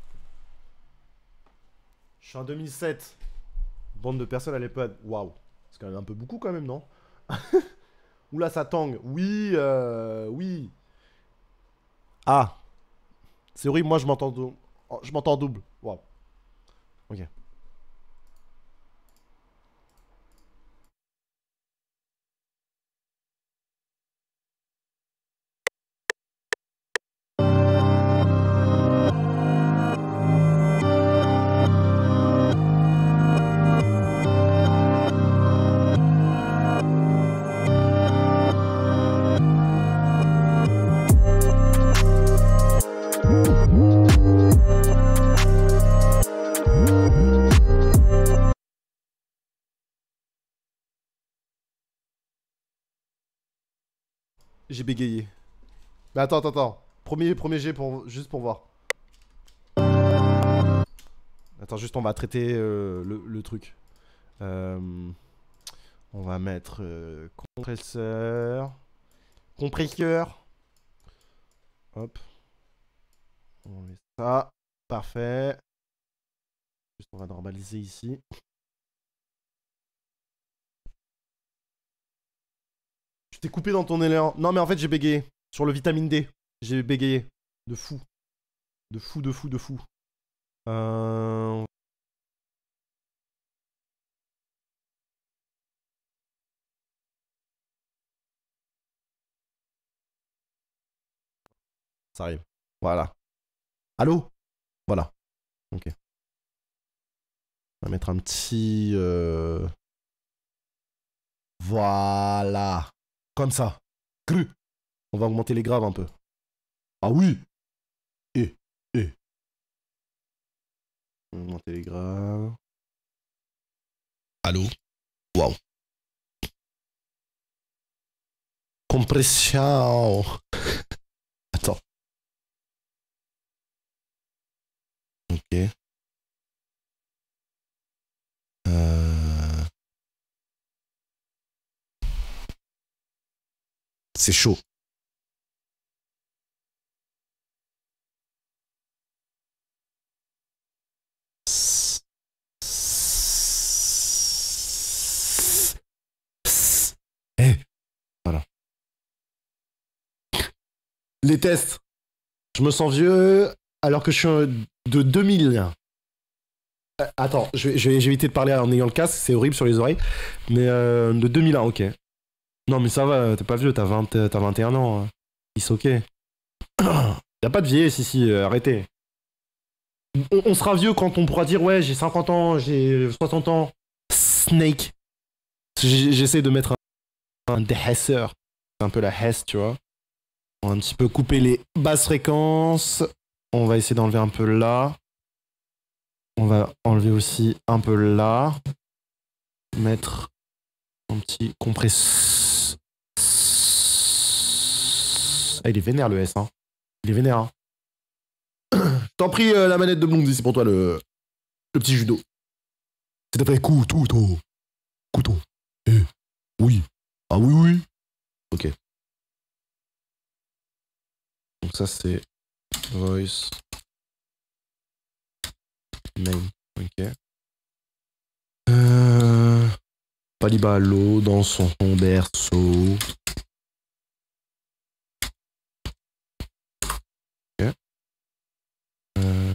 [SPEAKER 1] Je suis en deux mille sept. Bande de personnes à l'époque. Waouh. C'est quand même un peu beaucoup quand même, non? Oula, ça tangue. Oui, euh, oui. Ah. C'est horrible, moi je m'entends dou- oh, je m'entends double. Waouh. Ok. J'ai bégayé. Mais attends, attends, attends. Premier, premier jet pour, juste pour voir. Attends, juste on va traiter euh, le, le truc. Euh, on va mettre euh, compresseur. Compresseur. Hop. On met ça. Parfait. Juste on va normaliser ici. Je t'ai coupé dans ton élan. Non mais en fait j'ai bégayé. Sur le vitamine D. J'ai bégayé. De fou. De fou, de fou, de fou. Euh... Ça arrive. Voilà. Allô? Voilà. Ok. On va mettre un petit... Euh... Voilà. Comme ça. Cru. On va augmenter les graves un peu. Ah oui. Et, et. On va augmenter les graves. Allô? Wow. Compression. Attends. Ok. Euh... C'est chaud. Eh. Voilà. Les tests. Je me sens vieux alors que je suis de deux mille. Euh, attends, je vais, je vais éviter de parler en ayant le casque, c'est horrible sur les oreilles. Mais euh, de deux mille un, ok. Non mais ça va, t'es pas vieux, t'as vingt, t'as vingt et un ans. Hein. It's ok. Y'a pas de vieillesse ici, euh, arrêtez. On, on sera vieux quand on pourra dire ouais j'ai cinquante ans, j'ai soixante ans. Snake. J'essaie de mettre un, un déhesseur. C'est un peu la hesse, tu vois. On va un petit peu couper les basses fréquences. On va essayer d'enlever un peu là. On va enlever aussi un peu là. Mettre un petit compresseur. Ah, il est vénère le S, hein. Il est vénère, hein. Je t'en prie, euh, la manette de Blondie, c'est pour toi le, le petit judo. C'est après couteau. Couteau. Eh, oui. Ah oui, oui. Ok. Donc ça, c'est voice. Main. Ok. Euh... Palibalo dans son berceau. Ok. Euh...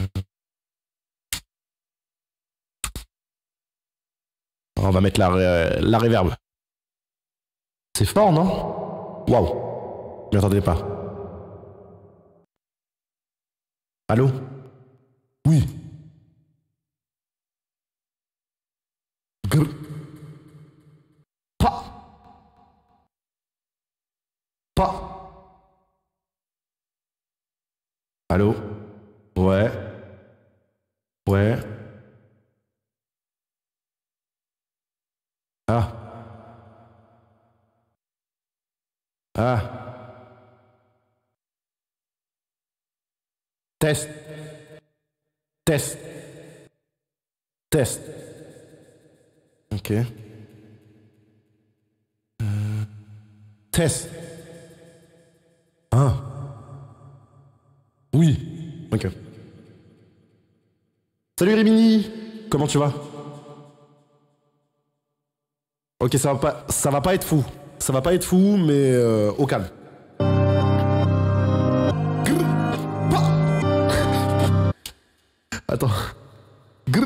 [SPEAKER 1] On va mettre la, ré la reverb. C'est fort, non? Waouh. Je m'y attendais pas. Allô? Oui. Grr. Pas. Pas. Allô? Ouais. Ouais. Ah. Ah. Test. Test. Test. Ok. Euh... Test. Ah. Oui. Ok. Salut Rimini. Comment tu vas? Ok, ça va pas, ça va pas être fou. Ça va pas être fou, mais euh, au calme. Attends. Grr.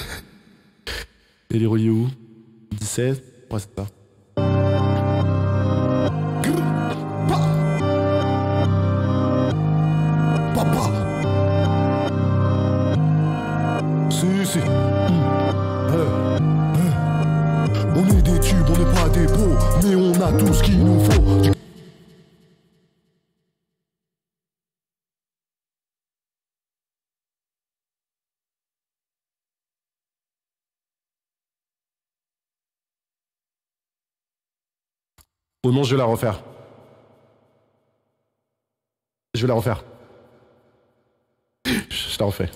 [SPEAKER 1] Et les reliés où? dix-sept. Ouais, c'est ça. Grr. Papa. Si, si. Mmh. Euh. Euh. On est des tubes, on n'est pas des beaux, mais on a tout ce qu'il nous faut. Oh non, je vais la refaire. Je vais la refaire. Je la refais.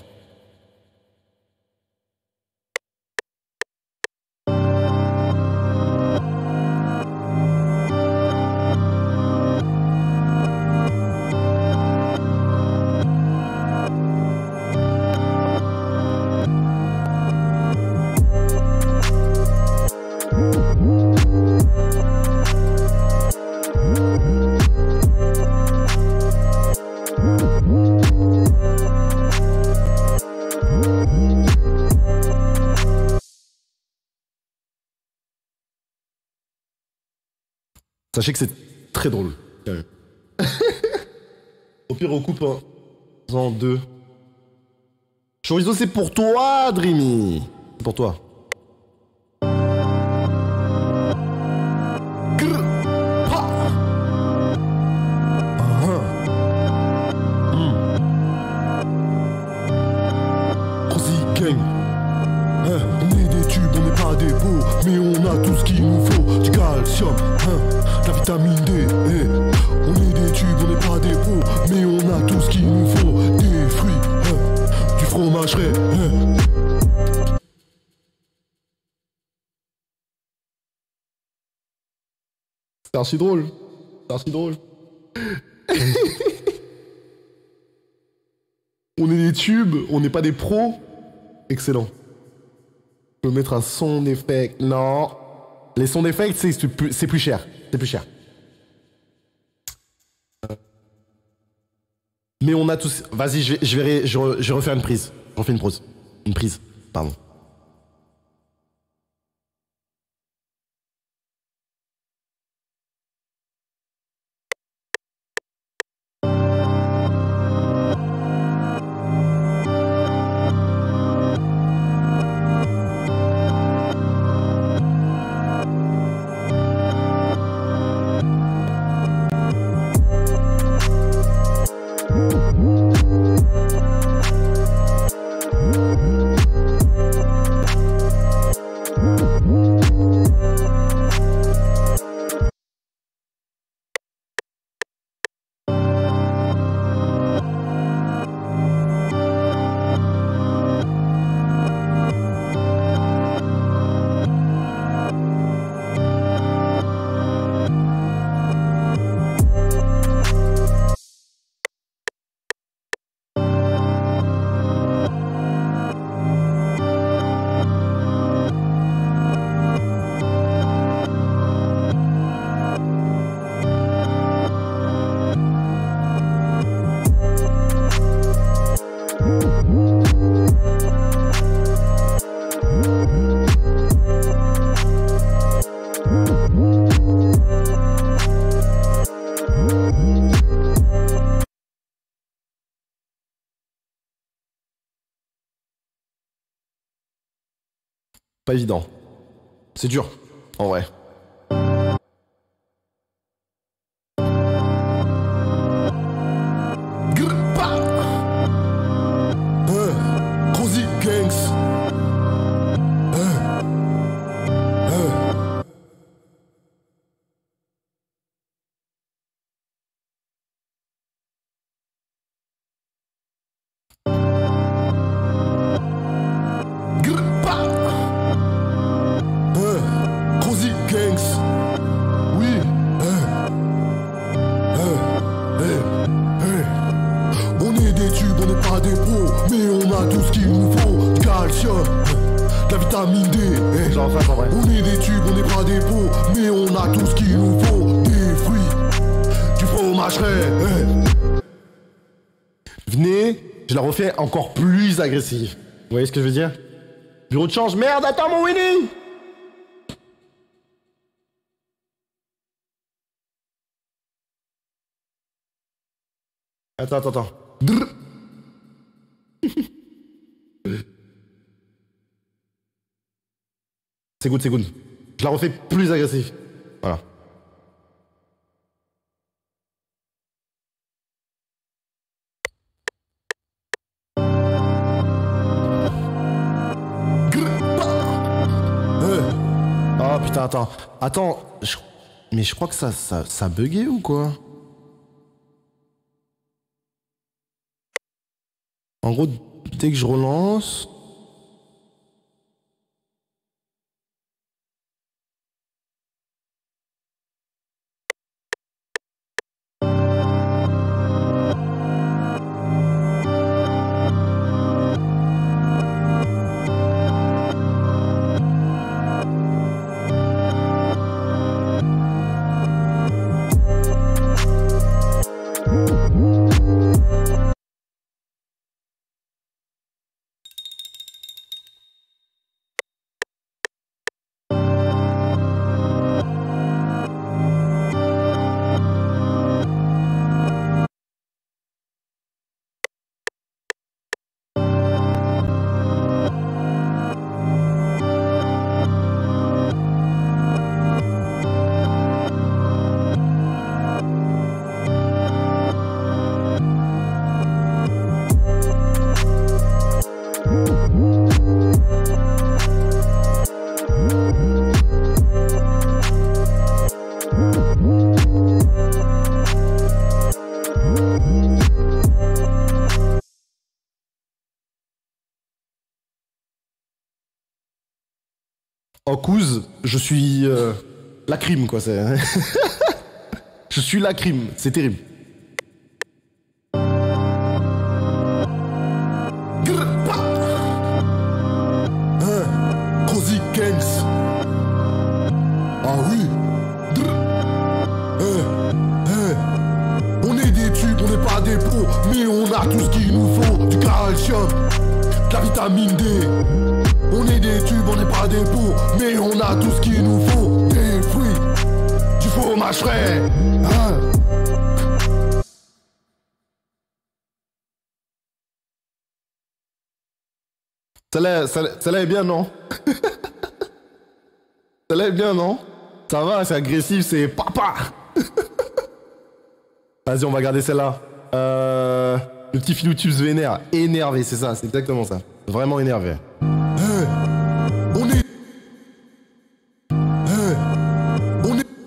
[SPEAKER 1] Sachez que c'est très drôle. Au Au pire, on coupe un. En deux. Chorizo, c'est pour toi, Dreamy. C'est pour toi. Grrr. Ha. Uh-huh. Mm. Rosie Gang. Hein, on est des tubes, on n'est pas des beaux, mais on a tout ce qu'il nous faut. Du calcium, hein, de la vitamine D. Eh. On est des tubes, on n'est pas des beaux, mais on a tout ce qu'il nous faut. Des fruits, hein, du fromage frais. Hein. C'est archi drôle. C'est archi drôle. On est des tubes, on n'est pas des pros. Excellent. Je peux mettre un son d'effet. Non. Les sons d'effet, c'est plus, c'est plus cher. C'est plus cher. Mais on a tous... Vas-y, je vais, je, vais, je, re, je vais refaire une prise. Je refais une pause. Une prise, pardon. Pas évident. C'est dur, en vrai. Refait encore plus agressif. Vous voyez ce que je veux dire? Bureau de change, merde, attends mon winning! Attends, attends, attends. C'est good, c'est good. Je la refais plus agressif. Voilà. Putain, attends, attends, je... mais je crois que ça, ça, ça a bugué ou quoi? En gros, dès que je relance... En couze, je suis euh, la crime, quoi. C'est. Je suis la crime, c'est terrible.
[SPEAKER 3] Cozy Gangs. Ah oui. Hey, hey. On est des tubes, on n'est pas des pros, mais on a tout ce qu'il nous faut. Du calcium, de la vitamine D. On est des tubes, on n'est pas des pots, mais on a tout ce qu'il nous faut. Des fruits, du fromage frais. Hein?
[SPEAKER 1] Celle-là, celle-là est bien, non? Celle-là est bien, non? Ça va, c'est agressif, c'est papa. Vas-y, on va garder celle-là. Euh, le petit filou tubes vénère. Énervé, c'est ça, c'est exactement ça. Vraiment énervé.
[SPEAKER 3] Hey, on est... Hey, on est...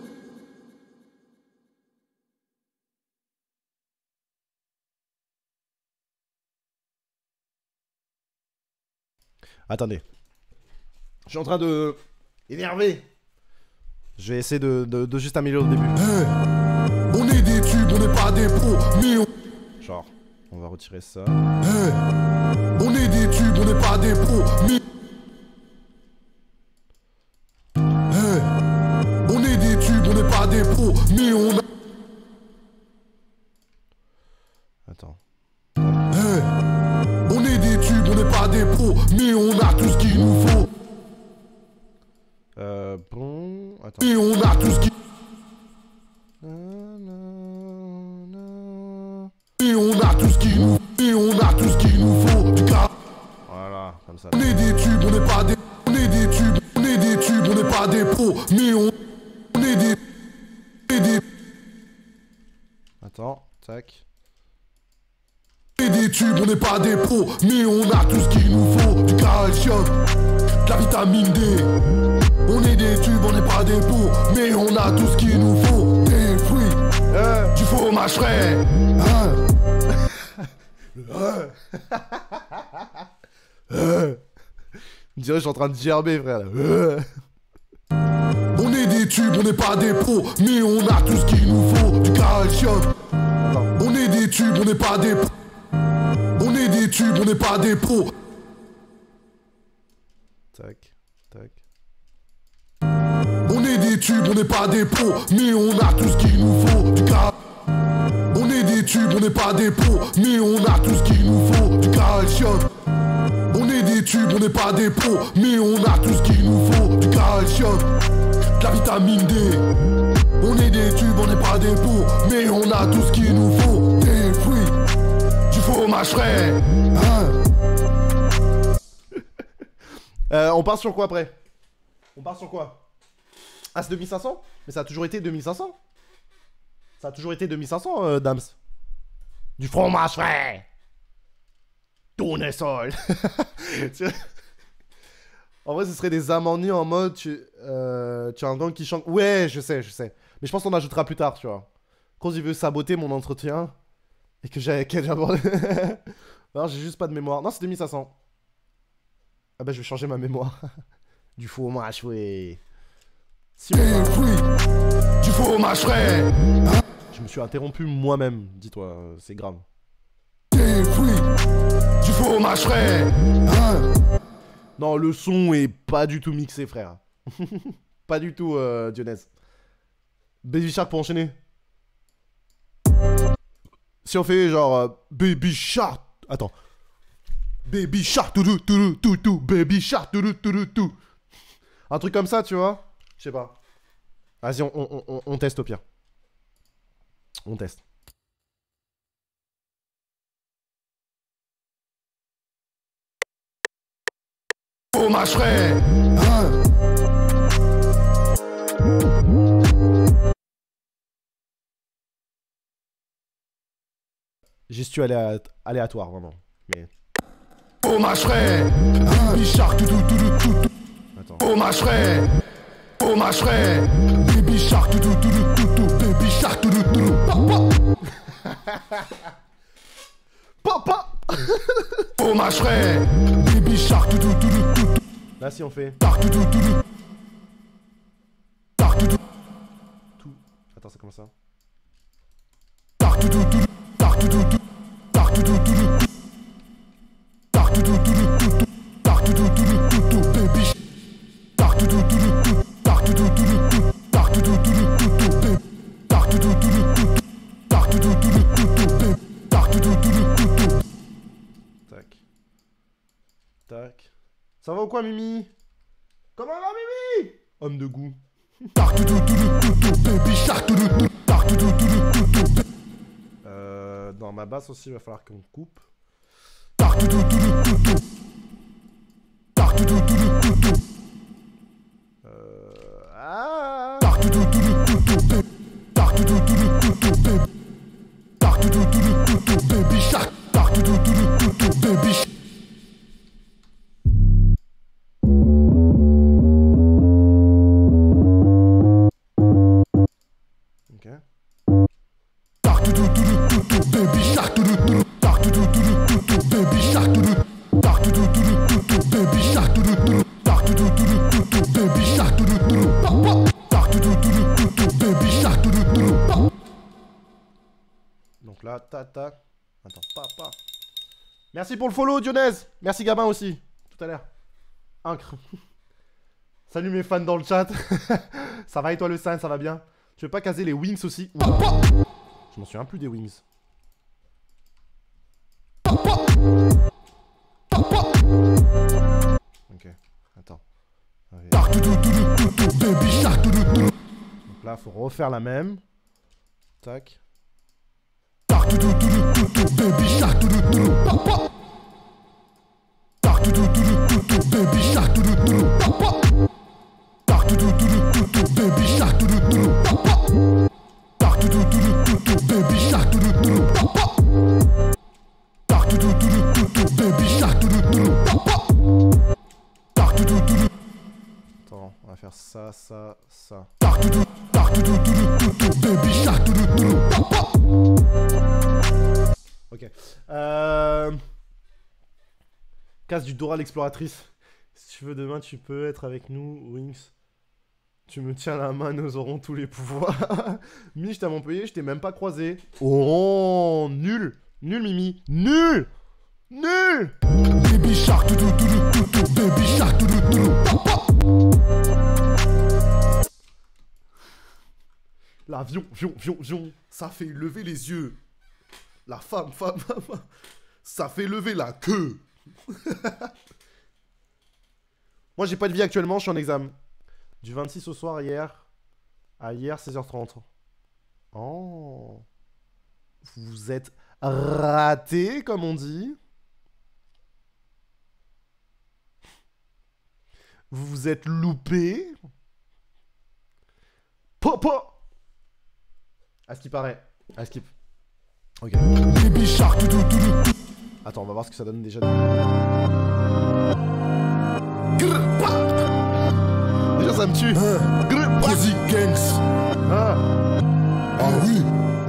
[SPEAKER 1] Attendez. Je suis en train de... Énervé. Je vais essayer de, de, de juste améliorer au début.
[SPEAKER 3] Hey, on est des tubes, on n'est pas des pros, mais on...
[SPEAKER 1] Genre, on va retirer ça.
[SPEAKER 3] Hey, on est des tubes, on n'est pas des pros, mais... Hey, on est des tubes, on n'est pas des pros, mais on a...
[SPEAKER 1] Attends.
[SPEAKER 3] Hey, on est des tubes, on n'est pas des pros, mais on a tout ce qu'il nous faut.
[SPEAKER 1] Euh, bon... Attends.
[SPEAKER 3] Et on a tout ce qu'il... Et on a tout ce qu'il nous... Et on a tout ce qu'il nous faut. Du cas...
[SPEAKER 1] Voilà, comme ça.
[SPEAKER 3] On est des tubes, on n'est pas des... On est des tubes, on est des tubes, on n'est pas des pros, mais on... On est des... On est des...
[SPEAKER 1] Attends, tac.
[SPEAKER 3] On est des tubes, on n'est pas des pros, mais on a tout ce qu'il nous faut. Du calcium, de la vitamine D. On est des tubes, on n'est pas des pots, mais on a tout ce qu'il nous faut. Des fruits,
[SPEAKER 1] Euh.
[SPEAKER 3] du fromage frais. Hein?
[SPEAKER 1] Euh. Euh. On dirait que je suis en train de gerber, frère. Euh.
[SPEAKER 3] On est des tubes, on n'est pas des pros, mais on a tout ce qu'il nous faut. Du calcium.
[SPEAKER 1] Attends.
[SPEAKER 3] On est des tubes, on n'est pas des pros. On est des tubes, on n'est pas des pros.
[SPEAKER 1] Tac, tac.
[SPEAKER 3] On est des tubes, on n'est pas des pros, mais on a tout ce qu'il nous faut. Du cal... On est des tubes, on n'est pas des pros, mais on a tout ce qu'il nous faut. Du calcium. On est des tubes, on n'est pas des pros, mais on a tout ce qu'il nous faut. Du calcium, de la vitamine D. On est des tubes, on n'est pas des pots, mais on a tout ce qu'il nous faut. Des fruits, du fromage frais. Hein?
[SPEAKER 1] Euh, on part sur quoi après? On part sur quoi? Ah, c'est deux mille cinq cents? Mais ça a toujours été deux mille cinq cents? Ça a toujours été deux mille cinq cents, euh, Dams. Du fromage frais! Tournesol! En vrai, ce serait des amandiers en mode. Tu, euh, tu as un gang qui chante. Ouais, je sais, je sais. Mais je pense qu'on ajoutera plus tard, tu vois. Quand il veut saboter mon entretien. Et que j'ai qu'à abordé. Alors, j'ai juste pas de mémoire. Non, c'est deux mille cinq cents. Ah bah, je vais changer ma mémoire. Du fromage, ouais. Si
[SPEAKER 3] Des fruits, du fromage frais. Hein?
[SPEAKER 1] Je me suis interrompu moi-même, dis-toi, euh, c'est grave.
[SPEAKER 3] Des fruits, du fromage frais. Hein?
[SPEAKER 1] Non, le son est pas du tout mixé, frère. Pas du tout, euh, Dionès. Baby Shark pour enchaîner. Si on fait genre euh, Baby Shark. Attends. Baby Shark, tout tout tout tout tout. Baby Shark, tout tout tout tout. Un truc comme ça, tu vois. Je sais pas. Vas-y, on, on, on, on teste au pire. On teste.
[SPEAKER 3] Fromage frais. Hein?
[SPEAKER 1] Gestu aléa- aléatoire, vraiment. Mais.
[SPEAKER 3] Fromage frais. Hein? Baby Shark, tout tout tout tout tout.
[SPEAKER 1] Attends.
[SPEAKER 3] Fromage frais. Fromage frais. Baby Shark, tout tout tout tout tout. Baby Shark, tout tout tout.
[SPEAKER 1] Papa.
[SPEAKER 3] Fromage frais. Baby Shark, tout tout tout tout tout.
[SPEAKER 1] Là, si on fait.
[SPEAKER 3] Shark, tout tout tout tout.
[SPEAKER 1] comme ça. Tac. Tac. Ça va ou quoi, Mimi? Comment va, Mimi? Homme de goût. Euh, dans ma basse aussi, il va falloir qu'on coupe. Euh... Ah. Donc là, ta ta. Attends, pas, pas. Merci pour le follow, Dionèse. Merci, Gabin aussi. Tout à l'heure. Incre. Salut mes fans dans le chat. Ça va et toi, le San, ça va bien? Tu veux pas caser les wings aussi? Je m'en souviens plus des wings. Ok, attends. Okay. Donc là, faut refaire la même. Tac. Attends, on va faire ça, ça, ça. Ok. Euh... Casse du Dora l'exploratrice. Si tu veux, demain, tu peux être avec nous, Wings. Tu me tiens la main, nous aurons tous les pouvoirs. Mimi, je t'ai à Montpellier, je t'ai même pas croisé. Oh, nul. Nul, Mimi. Nul. Nul. Baby shark, baby shark. L'avion, vion, vion, vion, ça fait lever les yeux. La femme, femme, femme, ça fait lever la queue. Moi, j'ai pas de vie actuellement, je suis en examen. Du vingt-six au soir, hier. À hier, seize heures trente. Oh. Vous êtes raté, comme on dit. Vous vous êtes loupé. Popo. À ce qui paraît. À ce qui... Ok. Attends, on va voir ce que ça donne déjà. Déjà, ça me tue. Crazy Gangs. Ah, ah oui.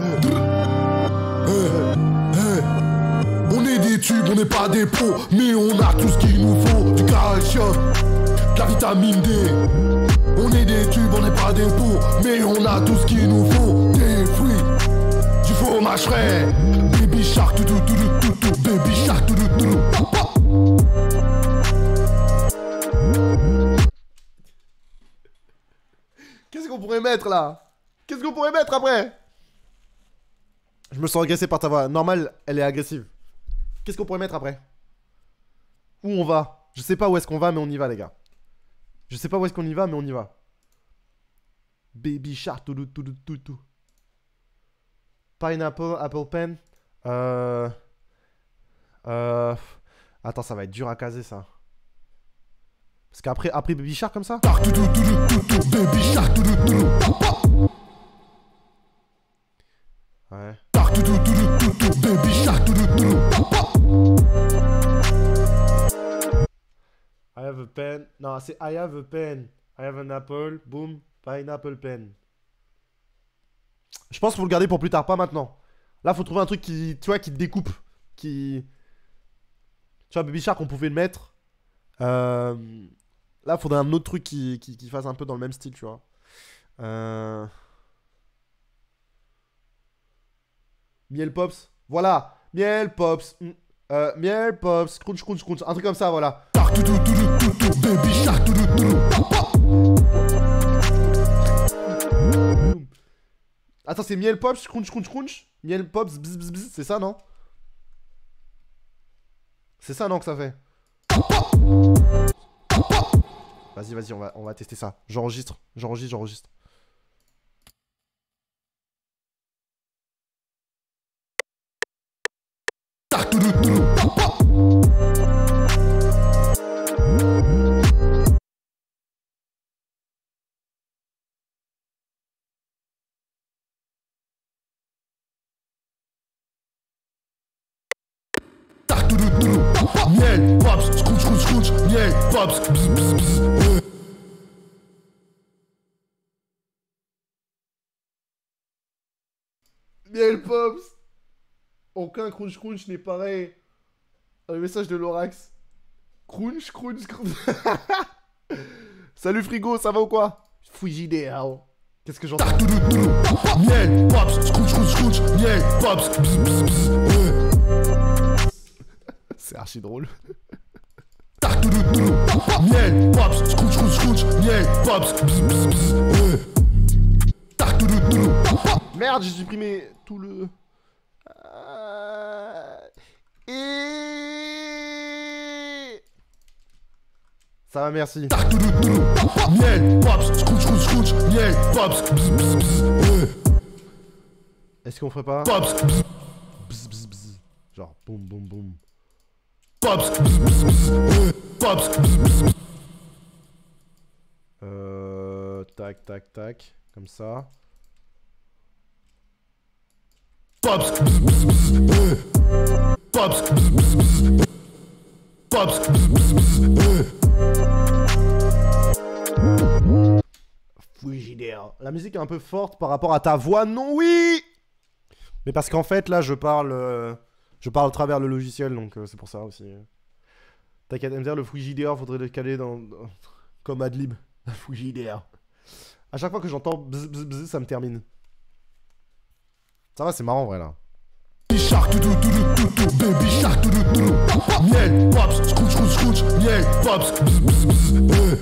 [SPEAKER 1] On est des tubes, on n'est pas des pros, mais on a tout ce qu'il nous faut. Du calcium, de la vitamine D. On est des tubes, on n'est pas des pros, mais on a tout ce qu'il nous faut. Des fruits, du fromage frais. Baby shark, tout, tout, tout, tout, tout, baby shark, tout, tout, tout, papa. Qu'est-ce qu'on pourrait mettre là? Qu'est-ce qu'on pourrait mettre après? Je me sens agressé par ta voix. Normal, elle est agressive. Qu'est-ce qu'on pourrait mettre après? Où on va? Je sais pas où est-ce qu'on va, mais on y va, les gars. Je sais pas où est-ce qu'on y va, mais on y va. Baby shark, tout, tout, tout, tout, tout. Pineapple, apple pen. Euh... Euh... Attends, ça va être dur à caser, ça. Parce qu'après, après Baby Shark, comme ça. Ouais. I have a pen. Non, c'est I have a pen. I have an apple. Boom. Pineapple pen. Je pense qu'il faut le garder pour plus tard, pas maintenant. Là, faut trouver un truc qui, tu vois, qui te découpe. Qui... Tu vois, Baby Shark, on pouvait le mettre. Euh... Là, il faudrait un autre truc qui, qui, qui fasse un peu dans le même style, tu vois. Euh... Miel Pops. Voilà. Miel Pops. Mm. Euh, miel Pops. Crunch, crunch, crunch. Un truc comme ça, voilà. Attends, c'est Miel Pops. Crunch, crunch, crunch. Miel Pops. Bzz, bzz, bzz. C'est ça, non? C'est ça, non, que ça fait? Vas-y, vas-y, on va, on va tester ça. J'enregistre. J'enregistre, j'enregistre. Miel, pops, scrunch, scrunch, scrunch, miel, pops, bzz, bzz, bzz. Miel, pops. Aucun crunch, crunch n'est pareil. Un message de Lorax. Crunch, crunch, crunch. Salut frigo, ça va ou quoi? Frigidaire. Qu'est-ce que j'entends? Miel, pops, scrunch, scrunch, scrunch, miel, pops, bzz, bzz, bzz. C'est archi drôle. Miel, pops, scrunch, scrunch, scrunch, miel, pops, bzz, bzz, bzz. Merde, j'ai supprimé tout le... Et... Ça va, merci. Miel, pops, scrunch, scrunch, scrunch, miel, pops, bzz, bzz, bzz. Est-ce qu'on ferait pas pops, bzz, bzz, bzz, bzz. Genre, boum, boum, boum. Pops, bzz, bzz, bzz. Pops, bzz, bzz. Euh... Tac, tac, tac. Comme ça. Pops, bzz, bzz, bzz. Pops, bzz, bzz, bzz. Pops, bzz, bzz, bzz. Frigidaire. La musique est un peu forte par rapport à ta voix, non? Oui. Mais parce qu'en fait, là, je parle... Euh, je parle à travers le logiciel, donc euh, c'est pour ça aussi. T'inquiète, M D R, le Frigidaire, faudrait le caler dans... dans comme Adlib. Frigidaire. À chaque fois que j'entends bzz, bzz, bzz, ça me termine. Ça va, c'est marrant, en vrai, là. Shark, tout, tout, tout, tout, baby shark, tout, tout, tout. Miel, pops, scrunch, scrunch, scrunch, miel, pops, bzz, bzz, bzz.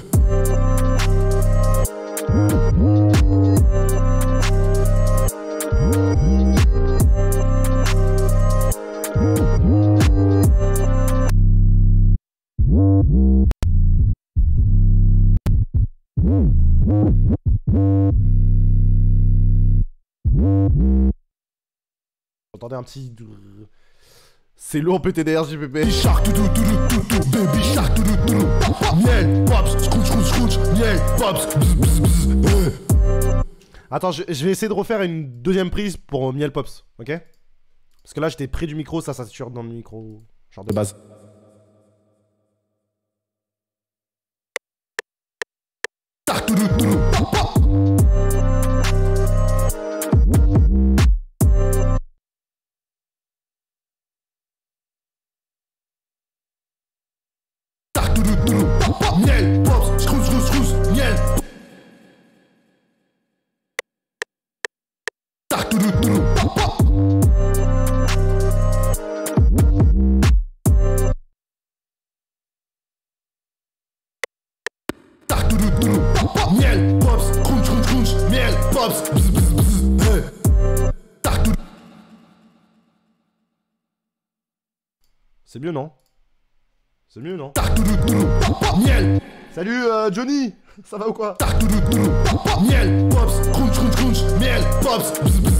[SPEAKER 1] Attendez un petit... C'est lourd P T D R J P P. Shark, tout, tout, tout, tout, baby shark, tout, tout, tout. Miel, pops, scrunch, scrunch, scrunch, miel, pops, bzz, bzz, bzz. Attends, je, je vais essayer de refaire une deuxième prise pour miel pops, ok? Parce que là j'étais près du micro, ça sature dans le micro, genre de base. Miel, pops, scrunch, scrunch, scrunch, miel. Miel, pops, crunch, crunch, crunch, miel, pops. C'est mieux, non? C'est mieux, non? Miel. Salut, euh, Johnny. Ça va ou quoi? Miel, pops, crunch, crunch, crunch, miel, pops.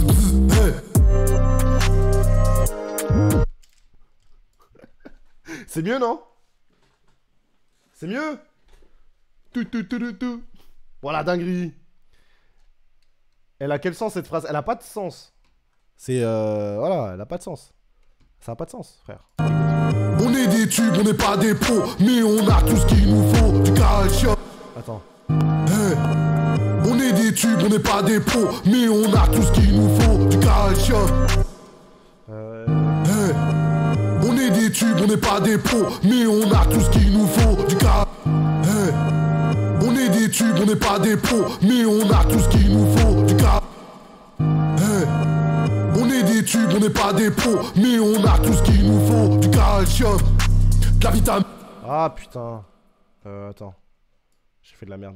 [SPEAKER 1] C'est mieux, non? C'est mieux? Tout, tout, tout, tout, tout. Voilà, dinguerie. Elle a quel sens, cette phrase? Elle a pas de sens. C'est, euh... Voilà, elle a pas de sens. Ça a pas de sens, frère. On est des tubes, on n'est pas des pros, mais on a tout ce qu'il nous faut. Du calcium. Attends. Hey. On est des tubes, on n'est pas des pros, mais on a tout ce qu'il nous faut. Du calcium. Euh... Hey. On est des tubes, on n'est pas des pros, mais on a tout ce qu'il nous faut. Du calcium. Hey. On est des tubes, on n'est pas des pros, mais on a tout ce qu'il nous faut. Du calcium. Hey. On est des
[SPEAKER 3] des tubes, on n'est pas des pros, mais on a tout ce qu'il nous faut. Du calcium, de la vitamine.
[SPEAKER 1] Ah putain. Euh, attends. J'ai fait de la merde.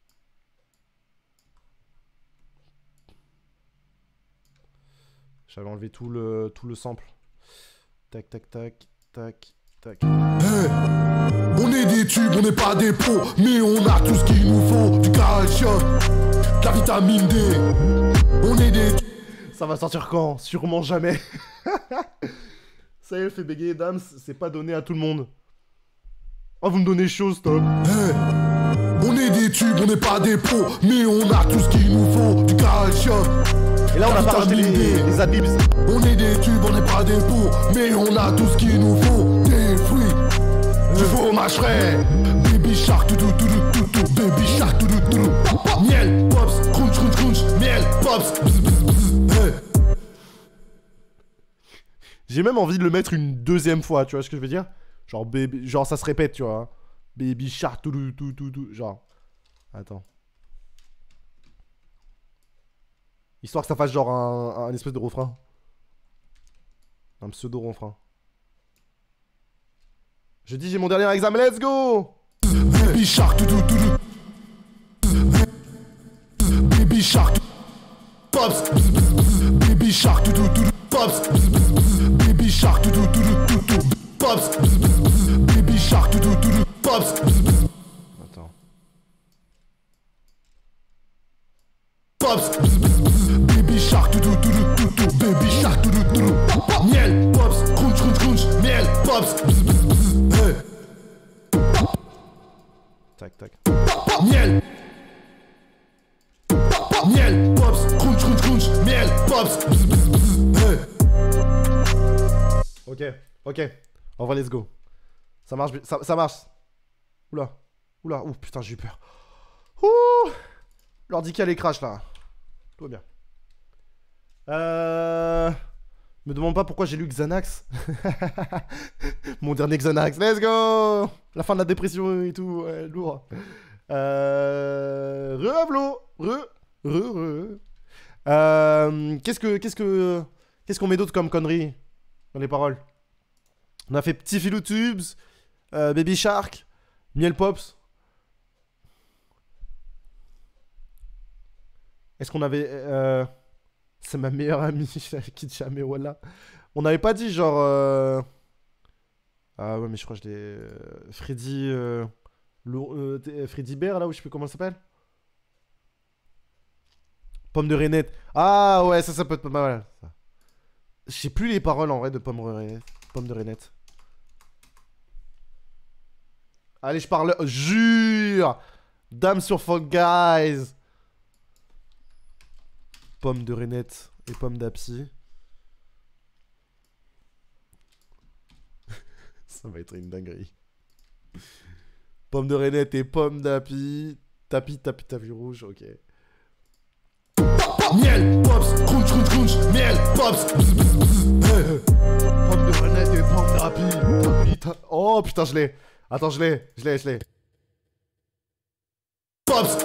[SPEAKER 1] J'avais enlevé tout le, tout le sample. Tac, tac, tac, tac, tac.
[SPEAKER 3] Hey, on est des tubes, on n'est pas des pros, mais on a tout ce qu'il nous faut. Du calcium, de la vitamine D. On est des...
[SPEAKER 1] Ça va sortir quand? Sûrement jamais. Ça y est, fait bégayer Dams, c'est pas donné à tout le monde. Oh, vous me donnez chaud, stop.
[SPEAKER 3] Hey, on est des tubes, on n'est pas des pros, mais on a tout ce qu'il nous faut. Du calcium.
[SPEAKER 1] Et là, on a pas rajouté les, les adlibs.
[SPEAKER 3] On est des tubes, on n'est pas des pots, mais on a tout ce qu'il nous faut. Des fruits, du fromage frais. Baby shark, tout, tout, tout, tout, tout. Baby shark, tout, tout, tout. Miel, pops, crunch, crunch, crunch. Miel, pops, bzz, bzz, bzz. Hey.
[SPEAKER 1] J'ai même envie de le mettre une deuxième fois, tu vois ce que je veux dire? Genre, baby, genre ça se répète, tu vois. Baby shark, tout, tout, tout, tout, tout. Genre, attends. Histoire que ça fasse genre un, un espèce de refrain. Un pseudo-refrain. Je dis j'ai mon dernier examen, let's go!
[SPEAKER 3] Baby shark, tout, tout, tout, tout. Baby shark, pops, baby shark, tout, tout, tout, pops, baby shark, tout, tout, tout, tout, tout, pops, baby shark, tout, tout, tout, pops.
[SPEAKER 1] Attends.
[SPEAKER 3] Pops, baby shark, tout, tout, tout, tout, tout, baby shark, tout, tout, tout. Miel, pops, crunch, crunch, crunch, miel, pops. Hey.
[SPEAKER 1] Tac, tac.
[SPEAKER 3] Miel, miel, pops, crunch, crunch, crunch, miel, pops. Hey.
[SPEAKER 1] Ok, ok. En vrai, let's go. Ça marche, ça, ça marche. Oula, oula, ouh putain, j'ai eu peur. Ouh, l'ordi qui allait crash là. Tout va bien. Euh... Me demande pas pourquoi j'ai lu Xanax. Mon dernier Xanax, let's go. La fin de la dépression et tout, ouais, lourd. Euh... Re-Avlo. Re, re, re. Euh... Qu'est-ce que, qu'est-ce que... Qu'est-ce qu'on met d'autre comme conneries dans les paroles? On a fait Petit Filou Tubes, euh, Baby Shark, Miel Pops. Est-ce qu'on avait... Euh... C'est ma meilleure amie, je quitte jamais, voilà. On n'avait pas dit genre... Euh... Ah ouais, mais je crois que je l'ai... Euh... Freddy... Euh... Euh... Freddy Bear, là, où je sais plus comment ça s'appelle. Pomme de Renette. Ah ouais, ça, ça peut être pas mal. Je sais plus les paroles en vrai de Pomme de Renette. Pomme de Renette. Allez, je parle... Jure. Dame sur Folk Guys. Pomme de Renette et pomme d'Apsi. Ça va être une dinguerie. Pomme de Renette et pomme d'Api. Tapi, tapi, tapi rouge, ok.
[SPEAKER 3] Miel, pops, crunch, crunch, crunch, miel, pops.
[SPEAKER 1] Pomme de Renette et pomme d'Api. Tapi, ta... Oh putain, je l'ai. Attends, je l'ai, je l'ai, je l'ai.
[SPEAKER 3] Pops.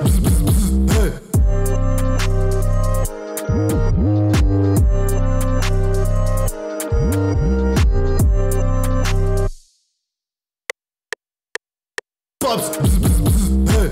[SPEAKER 3] Pops. Hey.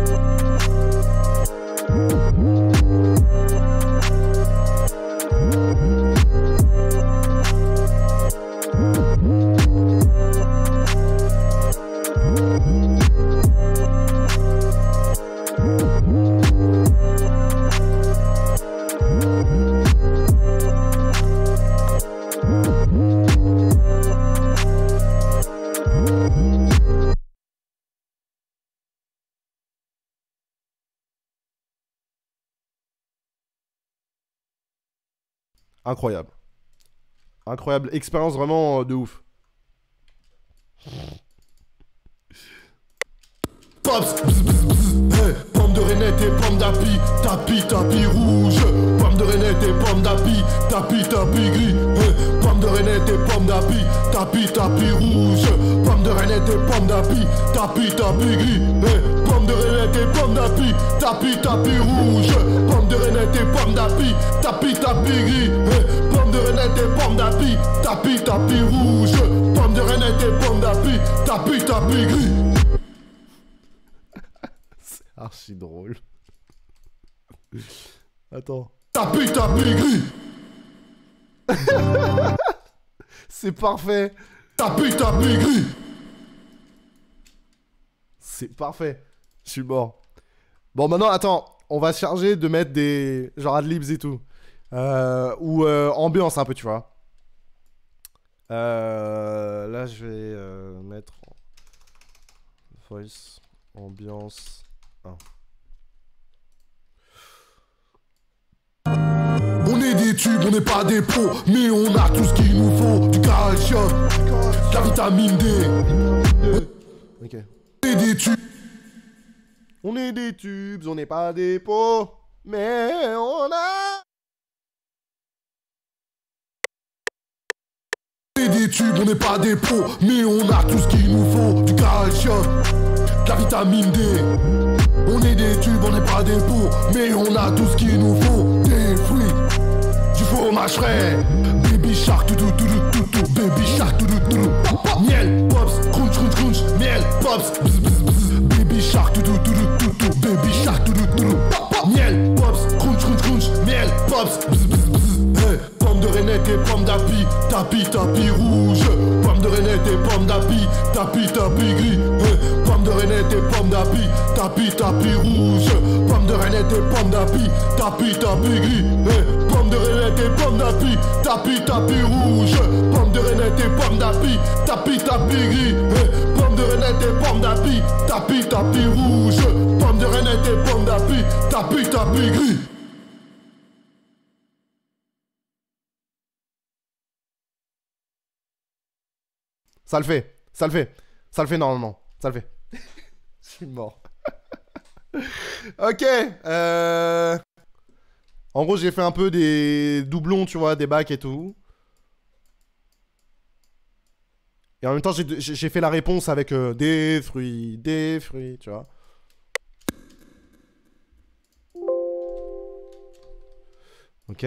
[SPEAKER 1] Incroyable. Incroyable. Expérience vraiment euh, de ouf.
[SPEAKER 3] Pops. Hey. Pomme de Renette et pomme d'api. Tapi, tapi rouge. Pomme de Renette et pomme d'api. Tapi, tapi gris. Hey. Pomme de Renette et pomme d'api. Tapi, tapi rouge. Pomme de Renette et pomme d'api. Tapi, tapi gris. Hey. Pomme de Renette et pomme d'api. Tapi, tapi rouge. Pomme de Renette et pomme d'api. Tapi, tapi gris. Hey. Pomme Pomme de renette et pomme d'api, tapis, tapis rouge. Pomme de renette et pomme d'api, tapis, tapis gris.
[SPEAKER 1] C'est archi drôle. Attends.
[SPEAKER 3] Tapis, tapis gris.
[SPEAKER 1] C'est parfait.
[SPEAKER 3] Tapis, tapis gris.
[SPEAKER 1] C'est parfait. Je suis mort. Bon, maintenant, attends. On va se charger de mettre des... genre adlibs et tout. Euh, ou euh, ambiance un peu, tu vois. Euh, là, je vais euh, mettre... Voice, ambiance... un.
[SPEAKER 3] On est des tubes, on n'est pas des pros, mais on a tout ce qu'il nous faut. Du calcium, de la vitamine D.
[SPEAKER 1] Ok.
[SPEAKER 3] On est des tubes.
[SPEAKER 1] On est des tubes, on n'est pas des pots, mais on a...
[SPEAKER 3] On est des tubes, on n'est pas des pros, mais on a tout ce qu'il nous faut. Du calcium, de la vitamine D. On est des tubes, on n'est pas des pots, mais on a tout ce qu'il nous faut. Des fruits, du fromage frais. Baby shark, tout tout tout tout tout. Baby shark, tout tout tout. Miel, pops, crunch crunch crunch. Miel, pops, bzz, bzz, bzz. Baby shark, tout tout tout tout tout. Baby shark, tout tout tout. Miel, pops, crunch crunch crunch. Miel, pops, bzz, bzz, bzz. Hey, pomme de renette et pomme d'api, tapis, tapis rouge. Pomme de renette et pomme d'api, tapis, tapis gris. Hey, pomme de renette et pomme d'api, tapis, tapis rouge. Pomme de renette et pomme d'api, tapis, tapis gris. Hey, pomme de renette et pomme d'api, tapis, tapis rouge. Pomme de renette et pomme d'api, tapis, tapis gris. Hey, pomme de renette et pomme d'api, tapis, tapis rouge. Pomme de renette et pomme d'api, tapis, tapis gris.
[SPEAKER 1] Ça le fait, ça le fait, ça le fait normalement, ça le fait. Je suis mort. Ok, euh... en gros j'ai fait un peu des doublons, tu vois, des bacs et tout. Et en même temps j'ai j'ai fait la réponse avec euh, des fruits, des fruits, tu vois. Ok.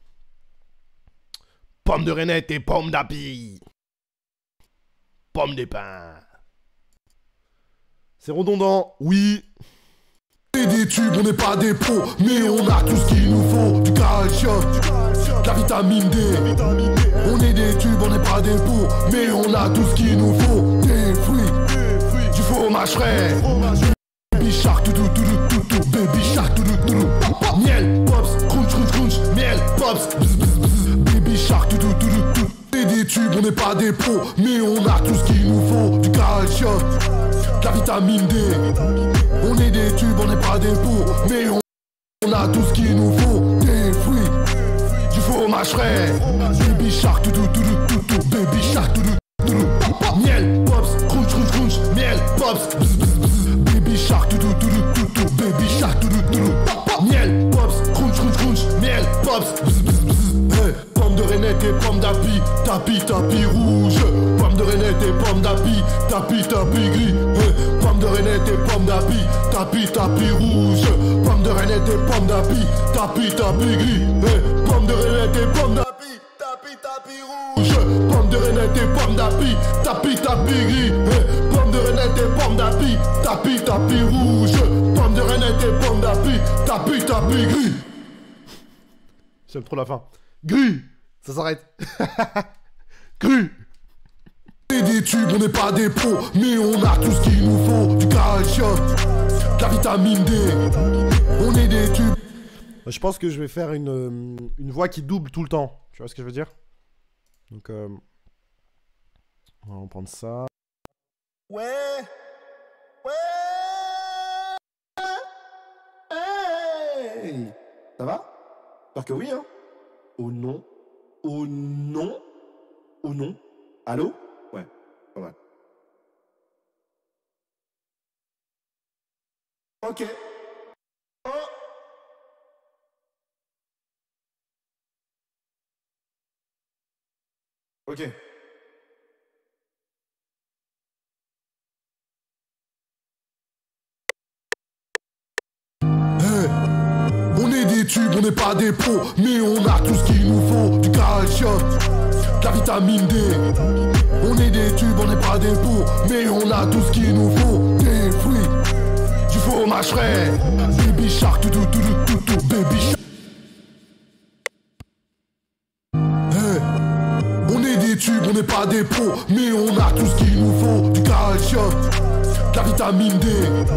[SPEAKER 1] Pomme de renette et pomme d'api. Pomme des pins. C'est redondant, oui.
[SPEAKER 3] On est des tubes, on n'est pas des pros, mais on a tout ce qu'il nous faut. Du calcium, de la vitamine D. On est des tubes, on n'est pas des pots, mais on a tout ce qu'il nous faut. Des fruits, du fromage frais. Baby shark, tout tout tout tout tout. Baby shark, tout tout tout. Miel, pops, crunch crunch crunch. Miel, pops, bzz, bzz, bzz. Baby shark, tout tout tout tout. On est des tubes, on n'est pas des pros, mais on a tout ce qu'il nous faut. Du calcium, de la vitamine D. On est des tubes, on n'est pas des pots, mais on, on a tout ce qu'il nous faut. Des fruits, du fromage frais. Baby shark, tout tout tout tout tout. Baby shark, tout tout tout. Miel, pops, crunch crunch crunch. Miel, pops, bzz, bzz, bzz. Baby shark, tout tout tout tout tout. Baby shark, tout tout tout. Miel, pops, crunch crunch crunch. Miel, pops, bzz, bzz, bzz. Hey, pomme de renette et pomme d'api, tapis, tapis rouge. Pomme de renette et pomme d'api, tapis, tapis gris. Hey, pomme de renette et pomme d'api, tapis, tapis rouge. Pomme de renette et pomme d'api, tapis, tapis gris. Hey, pomme de renette et pomme d'api, tapis, tapis rouge. Pomme de renette et pomme d'api, tapis, tapis gris. Hey, pomme de renette et pomme d'api, tapis, tapis rouge. Pomme de renette et pomme d'api, tapis, tapis gris.
[SPEAKER 1] J'aime trop la fin. Gris. Ça s'arrête. Gris.
[SPEAKER 3] On est des tubes, on n'est pas des pros, mais on a tout ce qu'il nous faut. Du calcium, de la vitamine D. On est des tubes.
[SPEAKER 1] Je pense que je vais faire une, euh, une voix qui double tout le temps. Tu vois ce que je veux dire? Donc, euh, on va prendre ça.
[SPEAKER 3] Ouais. Ouais. Hey. Ça va? J'espère que oui, hein. Oh non. Oh non. Oh non. Allô? Ouais, pas mal. Ok. Oh. Ok. Hey. On est des des tubes, on n'est pas des pros, mais on a tout ce qu'il nous faut. Du calcium, de la vitamine D. On est des tubes, on n'est pas des pots, mais on a tout ce qu'il nous faut. Des fruits, du fromage frais, baby shark, tout tout tout tout tout, baby shark. On n'est pas des pros, mais on a tout ce qu'il nous faut. Du calcium, de la vitamine D.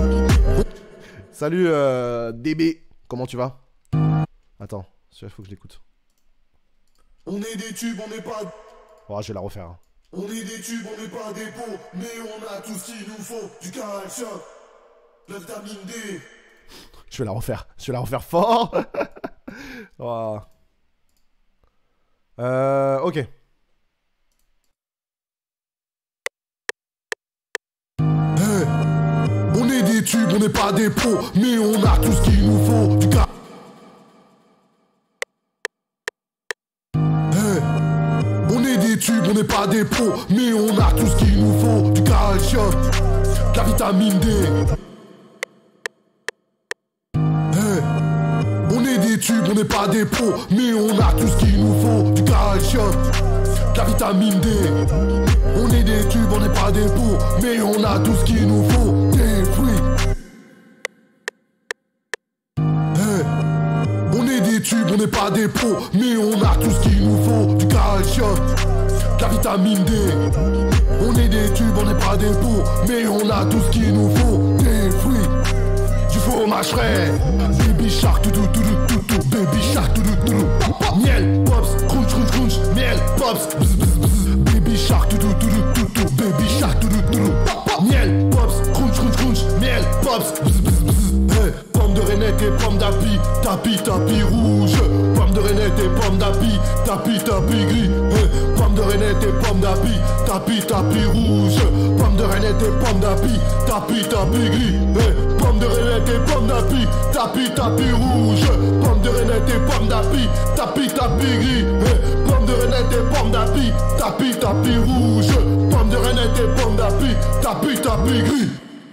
[SPEAKER 1] Salut euh, D B, comment tu vas? Attends, celui-là faut que je l'écoute.
[SPEAKER 3] On est des tubes, on n'est pas...
[SPEAKER 1] Oh, je vais la refaire. Hein.
[SPEAKER 3] On est des tubes, on n'est pas des pots, mais on a tout ce qu'il nous faut. Du calcium, de la vitamine D.
[SPEAKER 1] Je vais la refaire, je vais la refaire fort. Oh. Euh, ok.
[SPEAKER 3] On est des tubes, on n'est pas des pros, mais on a tout ce qu'il nous faut. Du ca... hey. On est des tubes, on n'est pas des pros, mais on a tout ce qu'il nous faut. Du calcium, de la vitamine D. Hey. On est des tubes, on n'est pas des pros, mais on a tout ce qu'il nous faut. Du calcium, de la vitamine D. On est des tubes, on n'est pas des pots, mais on a tout ce qu'il nous faut. Des fruits. Hey. On est des tubes, on n'est pas des pros, mais on a tout ce qu'il nous faut. Du calcium, de la vitamine D. On est des tubes, on n'est pas des pots, mais on a tout ce qu'il nous faut. Des fruits, du fromage frais, baby shark, tout tout tout tout tout, baby shark, tout tout tout. Miel, pops, crunch crunch crunch, miel, pops, bzz, bzz, bzz. Baby shark, tout tout tout tout tout, baby shark, tout tout tout. Miel, pops, crunch crunch crunch, miel, pops, bzz, bzz, bzz. Hey, pomme de renette et pomme d'api, tapis tapis rouge. Pomme de renette et pomme d'api, tapis tapis gris. Hey, pomme de renette et pomme d'api, tapis tapis rouge. Pomme de renette et pomme d'api, tapis tapis gris. Hey, pomme de renette et pomme d'api, tapis tapis rouge. Pomme de renette et pomme d'api, tapis tapis gris. Hey, pomme de renette et pomme d'api, tapis tapis rouge. Pomme de renette et pomme d'api, tapis tapis gris.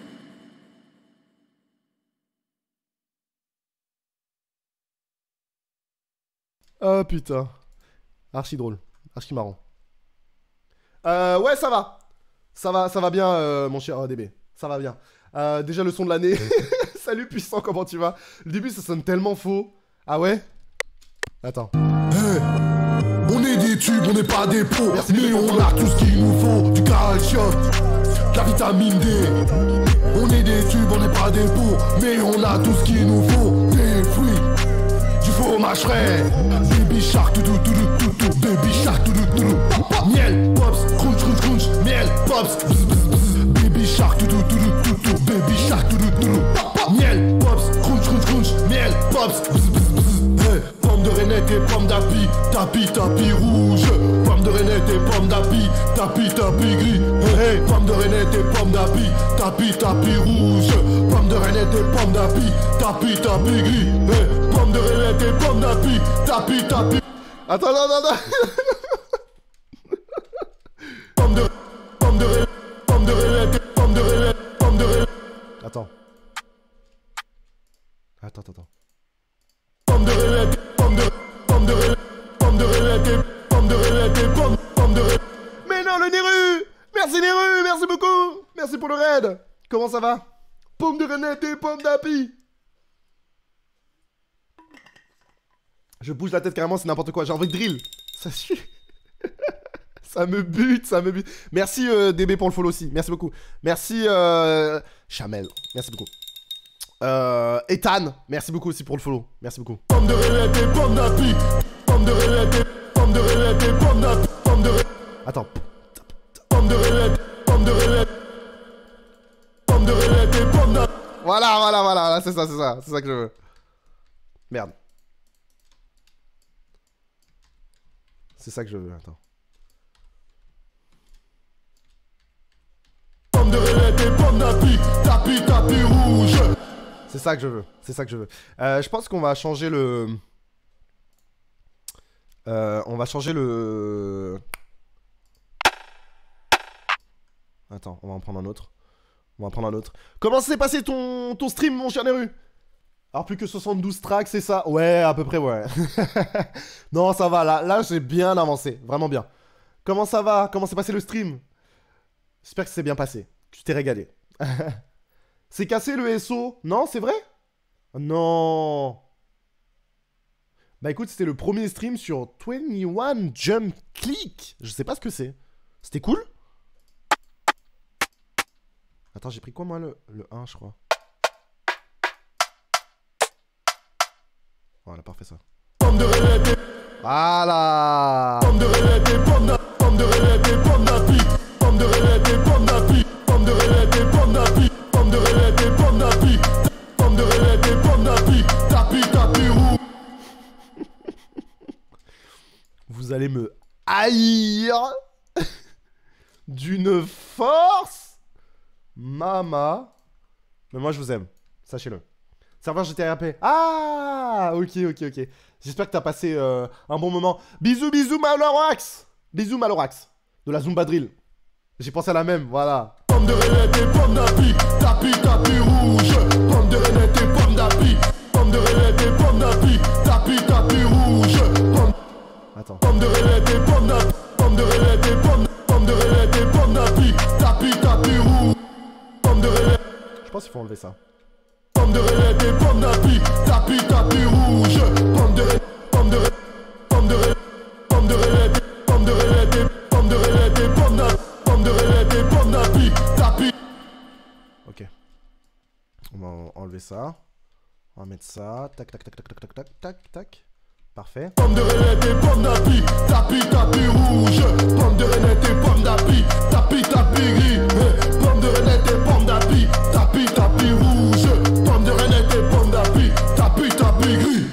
[SPEAKER 1] Oh putain. Archi drôle. Archi marrant. Euh, ouais, ça va. Ça va, ça va bien, euh, mon cher D B. Ça va bien. Euh, déjà le son de l'année. Salut puissant, comment tu vas? Le début, ça sonne tellement faux. Ah ouais? Attends.
[SPEAKER 3] Hey. On est des tubes, on n'est pas des pros, mais on a tout ce qu'il nous faut. Du calcium, de la vitamine D. On est des tubes, on n'est pas des pots, mais on a tout ce qu'il nous faut. Des fruits, du fromage frais, baby shark, tout tout tout tout tout, baby shark, tout tout tout. Miel, pops, crunch crunch crunch, miel, pops, bzz, bzz, bzz. Baby shark, tout tout tout tout tout, baby shark, tout tout tout. Miel, pops, crunch crunch crunch, miel, pops, bzz, bzz, bzz. Hey, pomme de renette et pomme d'api, tapis tapis rouge. Pomme de renette et pomme d'api, tapis tapis gris. Hey, hey, pomme de renette et pomme d'api, tapis tapis rouge. Pomme de renette et pomme d'api, tapis tapis gris. Hey, pomme de renette et pomme d'api, tapis tapis.
[SPEAKER 1] Attends, non, non, non.
[SPEAKER 3] Pomme de pomme de renette, pomme de renette, pomme de renette, pomme de renette.
[SPEAKER 1] Attends. Attends, attends, attends.
[SPEAKER 3] Pomme de renette, pomme de pomme de renette, pomme de renette, pomme de renette, pomme pomme de renette.
[SPEAKER 1] Mais non, le Neru. Merci Neru, merci beaucoup. Merci pour le raid. Comment ça va? Pomme de renette et pomme d'api. Je bouge la tête carrément, c'est n'importe quoi. J'ai envie de drill. Ça suit. Ça me bute, ça me bute. Merci euh, D B pour le follow aussi. Merci beaucoup. Merci euh, Chamel. Merci beaucoup. Euh, Ethan. Merci beaucoup aussi pour le follow. Merci beaucoup.
[SPEAKER 3] Pomme de renette et pomme d'api. Pomme de renette et pomme de renette et pomme d'api. Pomme de renette.
[SPEAKER 1] Attends.
[SPEAKER 3] Pomme de renette, pomme de renette. Pomme de renette et pomme d'api.
[SPEAKER 1] Voilà, voilà, voilà. C'est ça, c'est ça. C'est ça que je veux. Merde. C'est ça que je veux. Attends.
[SPEAKER 3] Pomme de renette et pomme d'api, tapis tapis rouge.
[SPEAKER 1] C'est ça que je veux. C'est ça que je veux. Euh, je pense qu'on va changer le. Euh, on va changer le. Attends, on va en prendre un autre. On va en prendre un autre. Comment s'est passé ton, ton stream, mon cher Neru? Alors plus que soixante-douze tracks, c'est ça? Ouais, à peu près, ouais. Non, ça va, là, là j'ai bien avancé, vraiment bien. Comment ça va? Comment s'est passé le stream? J'espère que c'est bien passé. Tu t'es régalé. C'est cassé le S O? Non, c'est vrai? Non. Bah écoute, c'était le premier stream sur vingt et un Jump Click. Je sais pas ce que c'est. C'était cool? Attends, j'ai pris quoi moi le, le un, je crois. Voilà, parfait ça. Voilà. Vous allez me haïr d'une force, Mama. Mais moi je vous aime, sachez-le. Serveur G T A P. Ah, ok, ok, ok. J'espère que t'as passé euh, un bon moment. Bisous, bisous, Malorax. Bisous, Malorax. De la Zumba Drill. J'ai pensé à la même, voilà. Pomme de renette et pomme d'api. Tapi, tapi rouge. Pomme de renette et pomme d'api. Pomme de renette et pomme d'api. Tapi, tapi rouge. Pomme... Attends. Pomme de renette et pomme d'api. Pomme de renette et pomme... Pomme de renette et pomme d'api. Tapi, tapi rouge. Pomme de renette... Je pense qu'il faut enlever ça. Pomme de renette et pomme d'api, tapi tapi rouge. Pomme de renette, pomme de renette, pomme de renette, pomme de renette, pomme de renette, pomme de renette et pomme d'api, pomme de renette et pomme d'api, tapi. Ok. On va enlever ça. On va mettre ça. Tac tac tac tac tac tac tac tac tac. Parfait. Pomme de renette et pomme d'api, tapi tapi rouge. Pomme de renette et pomme d'api, tapi tapi gris. Pomme de renette et pomme d'api, tapi tapi rouge. Pomme de renette et pomme d'api, tapi tapi gris.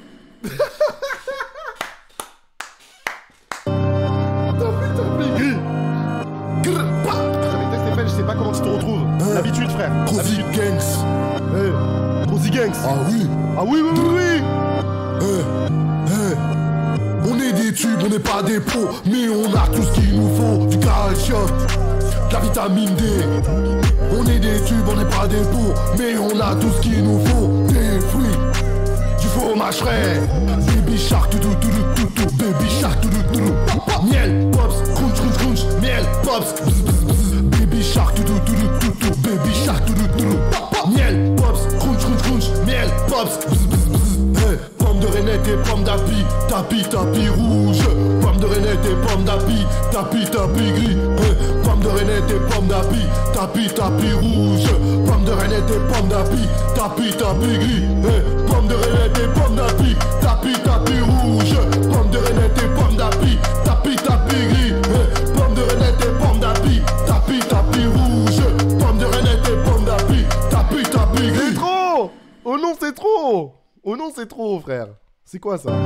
[SPEAKER 1] Tapi tapi gris. J'avais testé Stéphane, je sais pas comment tu te retrouves. L'habitude frère.
[SPEAKER 3] Rosie Gangs.
[SPEAKER 1] Eh, Rosie Gangs.
[SPEAKER 3] Ah oui.
[SPEAKER 1] Ah oui oui oui oui.
[SPEAKER 3] Eh. Hey. On est des tubes, on n'est pas des pros, mais on a tout ce qu'il nous faut. Du calcium, de la vitamine D. On est des tubes, on n'est pas des pots, mais on a tout ce qu'il nous faut. Des fruits, du fromage frais. Baby shark, tout tout tout tout tout. Baby shark, tout tout tout. Miel, pops, crunch crunch crunch. Miel, pops, bzz, bzz, bzz. Baby shark, tout tout tout tout tout. Baby shark, tout tout tout. Miel, pops, crunch crunch crunch. Miel, pops, bzz, bzz, bzz. Hey. Pomme de renette et pomme d'api, tapi tapi rouge. Pomme de renette et pomme d'api, tapi tapi gris. Pomme de renette et pomme d'api, tapi tapi rouge. Pomme de renette et pomme d'api, tapi tapi gris. Pomme de renette et pomme d'api, tapi tapi rouge. Pomme de renette et pomme d'api, tapi tapi gris. Pomme de renette et pomme d'api, tapi tapi rouge. Pomme de renette et pomme d'api, tapi tapi gris.
[SPEAKER 1] C'est trop. Oh non, c'est trop. Oh non, c'est trop, frère. C'est quoi ça?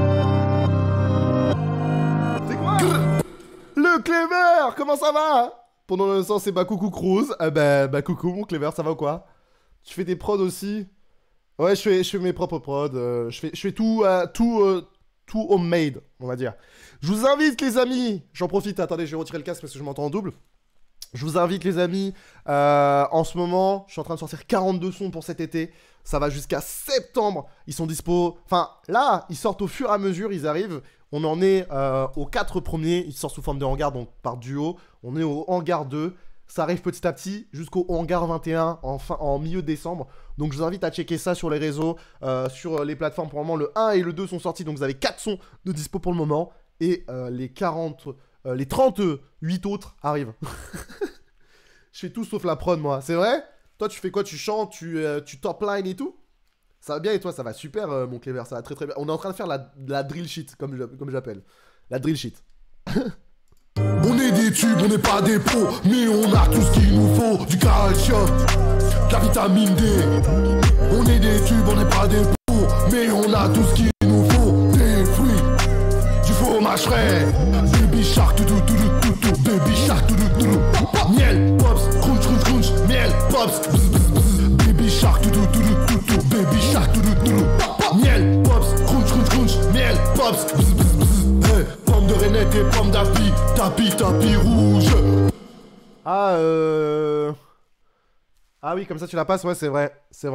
[SPEAKER 1] C'est quoi? Le Clever. Comment ça va? Pendant l'instant, c'est Bakoukou Cruz. Eh ben, bah coucou, mon Clever, ça va ou quoi? Tu fais des prods aussi? Ouais, je fais, je fais mes propres prods. Euh, je fais, je fais tout, euh, tout, euh, tout homemade, on va dire. Je vous invite, les amis. J'en profite. Attendez, je vais retirer le casque parce que je m'entends en double. Je vous invite, les amis. Euh, en ce moment, je suis en train de sortir quarante-deux sons pour cet été. Ça va jusqu'à septembre. Ils sont dispo. Enfin, là, ils sortent au fur et à mesure. Ils arrivent. On en est euh, aux quatre premiers. Ils sortent sous forme de hangar, donc par duo. On est au hangar deux. Ça arrive petit à petit jusqu'au hangar vingt et un en, fin, en milieu décembre. Donc, je vous invite à checker ça sur les réseaux, euh, sur les plateformes. Pour le moment, le un et le deux sont sortis. Donc, vous avez quatre sons de dispo pour le moment. Et euh, les quarante... Euh, les trente-huit autres arrivent. Je fais tout sauf la prod, moi. C'est vrai? Toi, tu fais quoi? Tu chantes, tu, euh, tu top line et tout? Ça va bien et toi? Ça va super, euh, mon Clever. Ça va très très bien. On est en train de faire la, la drill shit, comme j'appelle. La drill shit.
[SPEAKER 3] On est des tubes, on n'est pas des pros, mais on a tout ce qu'il nous faut. Du calcium, de la vitamine D. On est des tubes, on n'est pas des pros, mais on a tout ce qu'il nous faut. Des fruits, du fromage frais. Baby shark, tout tout tout tout tout. Baby shark, tout tout tout. Miel, pops, crunch crunch crunch. Miel, pops, bzz, bzz, bzz. Baby shark, tout tout tout tout tout. Baby shark, tout tout tout. Miel, pops, crunch crunch crunch. Miel, pops, bzz, bzz, bzz. Hey, pomme de renette et pomme d'api, tapi tapi rouge.
[SPEAKER 1] Ah euh... Ah oui, comme ça tu la passes, ouais, c'est vrai, c'est vrai.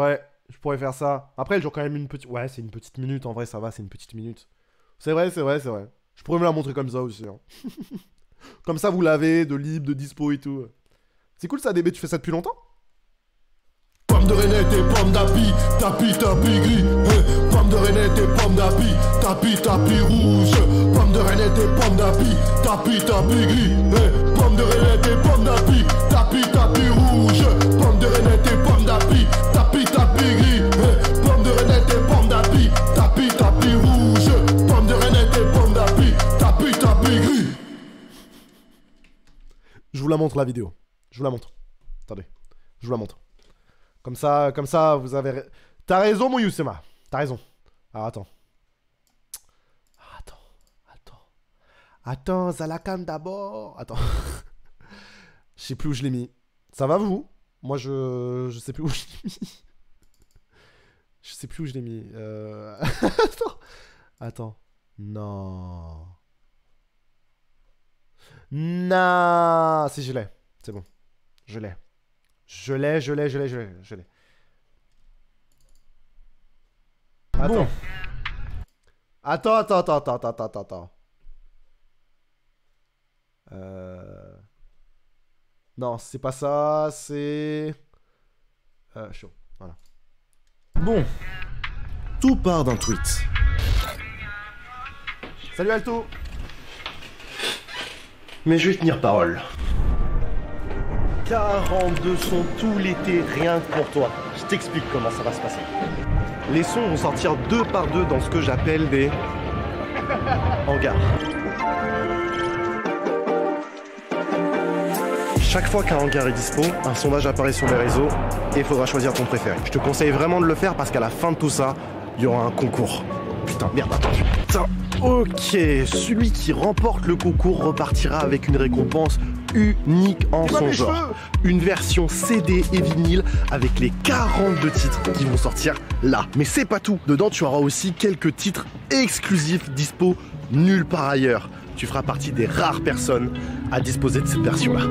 [SPEAKER 1] je pourrais faire ça. Après, elle dure quand même une petite... Ouais, c'est une petite minute, en vrai, ça va, c'est une petite minute. C'est vrai, c'est vrai, c'est vrai. Je pourrais me la montrer comme ça aussi. Hein. Comme ça, vous l'avez, de libre, de dispo et tout. C'est cool ça, D B, tu fais ça depuis longtemps?
[SPEAKER 3] Pomme de renette et pomme d'api, tapis, tapis gris. Hey. Pomme de renette et pomme d'api, tapis, tapis rouge. Pomme de renette et pomme d'api, tapis, tapis gris. Hey. Pomme de renette et pomme d'api, tapis, tapis rouge. Pomme de renette et pomme d'api, tapis, tapis gris. Hey. Pomme de renette et pomme d'api, tapis, tapis rouge. Pomme de renette et pomme d'api, tapis, tapis gris.
[SPEAKER 1] Je vous la montre la vidéo. Je vous la montre. Attendez. Je vous la montre. Comme ça, comme ça, vous avez... T'as raison, mon Youssema. T'as raison. Alors, attends. Attends. Attends. Attends, Zalakan d'abord. Attends. Je sais plus où je l'ai mis. Ça va, vous? Moi, je... Je sais plus où je l'ai mis. Je sais plus où je l'ai mis. Euh... Attends. Attends. Non. Non. Si, je l'ai. C'est bon. Je l'ai. Je l'ai, je l'ai, je l'ai, je l'ai, je l'ai. Attends. Bon. Attends, attends, attends, attends, attends, attends, attends. Euh... Non, c'est pas ça, c'est... Euh, chaud, voilà.
[SPEAKER 6] Bon. Tout part d'un tweet.
[SPEAKER 1] Salut Alto.
[SPEAKER 6] Mais je vais tenir parole. quarante-deux sons tout l'été, rien que pour toi. Je t'explique comment ça va se passer. Les sons vont sortir deux par deux dans ce que j'appelle des hangars. Chaque fois qu'un hangar est dispo, un sondage apparaît sur les réseaux et il faudra choisir ton préféré. Je te conseille vraiment de le faire parce qu'à la fin de tout ça, il y aura un concours. Putain, merde, attends. Putain. Ok, celui qui remporte le concours repartira avec une récompense unique en son genre. Une version C D et vinyle avec les quarante-deux titres qui vont sortir là. Mais c'est pas tout. Dedans, tu auras aussi quelques titres exclusifs dispo nulle part ailleurs. Tu feras partie des rares personnes à disposer de cette version-là.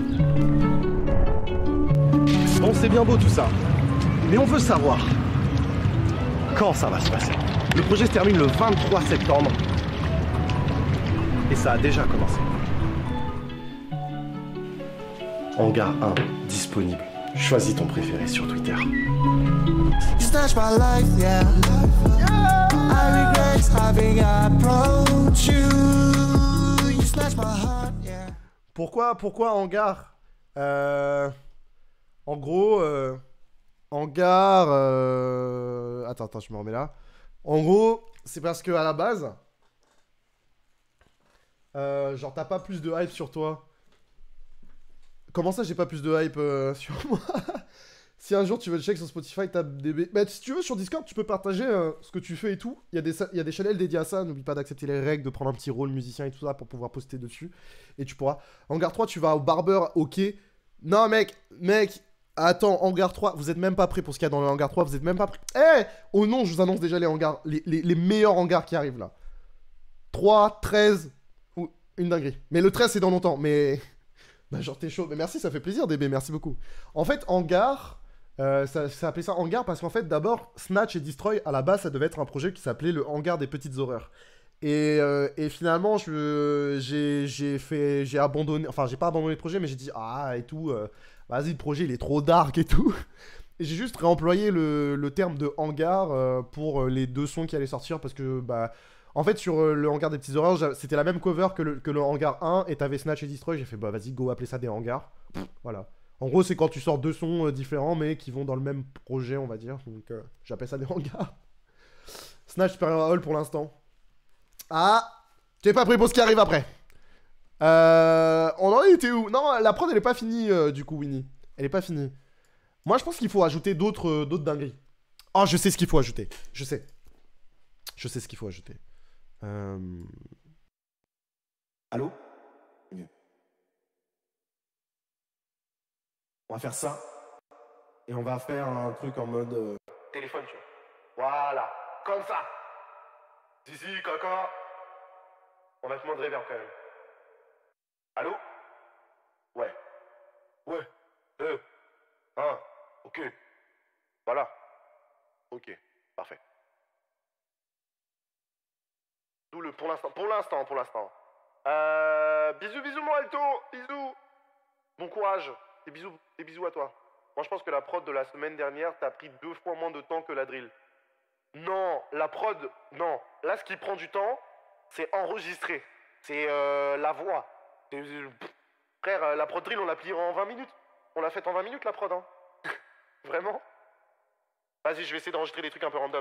[SPEAKER 6] Bon, c'est bien beau tout ça. Mais on veut savoir quand ça va se passer. Le projet se termine le vingt-trois septembre. Et ça a déjà commencé. Hangar un, disponible. Choisis ton préféré sur Twitter.
[SPEAKER 1] Pourquoi, pourquoi hangar euh, En gros, euh, hangar... Euh, attends, attends, je me remets là. En gros, c'est parce que à la base, euh, genre t'as pas plus de hype sur toi. Comment ça, j'ai pas plus de hype euh, sur moi? Si un jour tu veux le check sur Spotify, tape D B. Bah, si tu veux, sur Discord, tu peux partager euh, ce que tu fais et tout. Il y a des, il y a des channels dédiés à ça. N'oublie pas d'accepter les règles, de prendre un petit rôle musicien et tout ça pour pouvoir poster dessus. Et tu pourras. Hangar trois, tu vas au barbeur, ok. Non, mec, mec. Attends, hangar trois, vous êtes même pas prêts pour ce qu'il y a dans le hangar trois, vous êtes même pas prêts. Eh hey, oh non, je vous annonce déjà les hangars, les, les, les meilleurs hangars qui arrivent là. trois, treize, ou une dinguerie. Mais le treize c'est dans longtemps, mais... Bah genre t'es chaud, mais merci, ça fait plaisir D B, merci beaucoup. En fait, hangar, euh, ça, ça appelait ça hangar parce qu'en fait d'abord, Snatch et Destroy, à la base ça devait être un projet qui s'appelait le hangar des petites horreurs. Et, euh, et finalement, j'ai fait, j'ai abandonné, enfin j'ai pas abandonné le projet, mais j'ai dit ah et tout... Euh, vas-y, le projet, il est trop dark et tout. Et j'ai juste réemployé le, le terme de hangar euh, pour euh, les deux sons qui allaient sortir. Parce que, bah... En fait, sur euh, le hangar des petits horreurs, c'était la même cover que le, que le hangar un. Et t'avais Snatch et Destroy. J'ai fait, bah vas-y, go, appeler ça des hangars. Voilà. En gros, c'est quand tu sors deux sons euh, différents, mais qui vont dans le même projet, on va dire. Donc, euh, j'appelle ça des hangars. Snatch, Superior Hall pour l'instant. Ah, t'es pas pris pour ce qui arrive après. Euh, on en était où? Non, la prod elle est pas finie euh, du coup, Winnie. Elle est pas finie. Moi je pense qu'il faut ajouter d'autres euh, d'autres dingueries. Oh, je sais ce qu'il faut ajouter. Je sais. Je sais ce qu'il faut ajouter. Euh...
[SPEAKER 6] Allô? On va faire ça. Et on va faire un truc en mode... Euh... téléphone, tu vois. Voilà. Comme ça. Zizi, caca. On va te moins de reverb quand même. Allô? Ouais. Ouais. Deux. Un. Ok. Voilà. l'instant, pour l'instant, pour l'instant. Euh, bisous, bisous, mon Alto, bisous. Bon courage, des bisous, des bisous à toi. Moi, je pense que la prod de la semaine dernière, t'as pris deux fois moins de temps que la drill. Non, la prod, non. Là, ce qui prend du temps, c'est enregistrer. C'est euh, la voix. Frère, la prod drill, on l'a plié en vingt minutes. On l'a faite en vingt minutes, la prod, hein. Vraiment? Vas-y, je vais essayer d'enregistrer des trucs un peu random.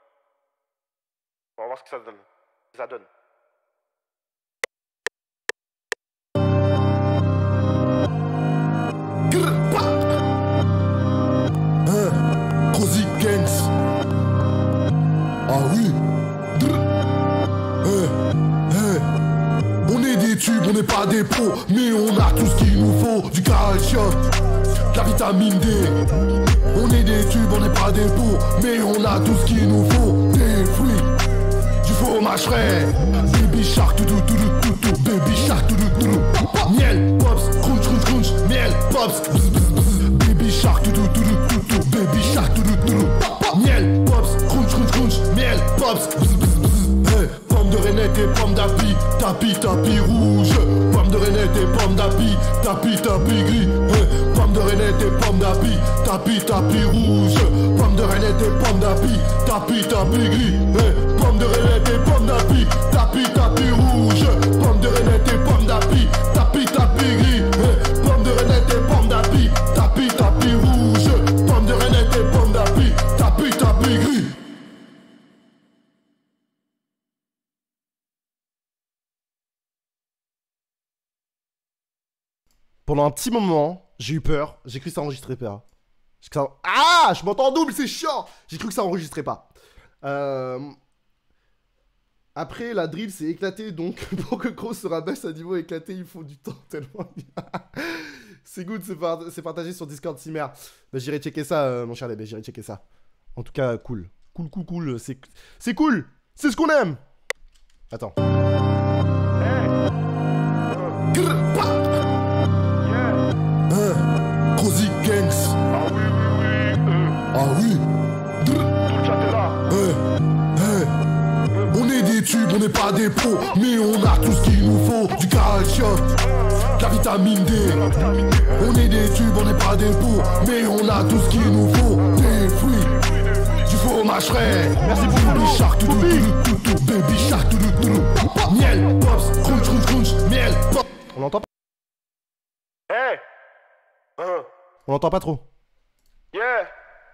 [SPEAKER 6] On va voir ce que ça donne. Ça donne.
[SPEAKER 3] Cozy Gangs. Ah oui. Hey, hey. On est des tubes, on n'est pas des pros, mais on a tout ce qu'il nous faut. Du calcium, de la vitamine D. On est des tubes, on n'est pas des pots, mais on a tout ce qu'il nous faut. Des fruits, du fromage frais, baby shark, tout tout tout tout, baby shark, tout tout tout, miel, pops, crunch crunch crunch, miel, pops, bzz, bzz, bzz, baby shark, tout tout tout tout, baby shark, tout tout tout, miel, pops, crunch crunch crunch, miel, pops, bzz, bzz, bzz, hey, pomme de renette et pomme d'api, tapis tapis rouge, pomme de renette et pomme d'api, tapis tapis gris, hey, pomme de renette et pomme d'api, tapis tapis rouge, pomme de renette et pomme d'api, tapis tapis gris, hey, pomme de renette et pomme d'api, tapis tapis rouge, pomme de renette et pomme d'api, tapis tapis gris, hey, pomme de renette et pomme d'api, tapis tapis rouge, pomme de renette et pomme d'api, tapis tapis gris.
[SPEAKER 1] Pendant un petit moment, j'ai eu peur. J'ai cru que ça enregistrait pas. J'ai cru que ça... Ah, je m'entends en double, c'est chiant. J'ai cru que ça enregistrait pas. Euh... Après, la drill s'est éclatée, donc pour que Crow se rabaisse à niveau éclaté, il faut du temps tellement... C'est good, c'est par... partagé sur Discord Cimer. Bah, j'irai checker ça, euh, mon cher Lébé, j'irai checker ça. En tout cas, cool. Cool, cool, cool. C'est c'est cool. C'est ce qu'on aime. Attends.
[SPEAKER 3] Cozy Gangs.
[SPEAKER 5] Ah oui, oui, oui. Euh,
[SPEAKER 3] Ah oui.
[SPEAKER 5] tout le chat est là.
[SPEAKER 3] Hey, hey. On est des tubes, on n'est pas des pros, mais on a tout ce qu'il nous faut. Du calcium, de la vitamine D. On est des tubes, on n'est pas des pots, mais on a tout ce qu'il nous faut. Des fruits, du fromage frais. Merci beaucoup, baby shark, tout tout tout tout, baby shark, tout tout tout, miel, pops, crunch crunch crunch, miel, pops.
[SPEAKER 1] On l'entend pas.
[SPEAKER 6] Hey! Hein?
[SPEAKER 1] On l'entend pas trop.
[SPEAKER 6] Yeah!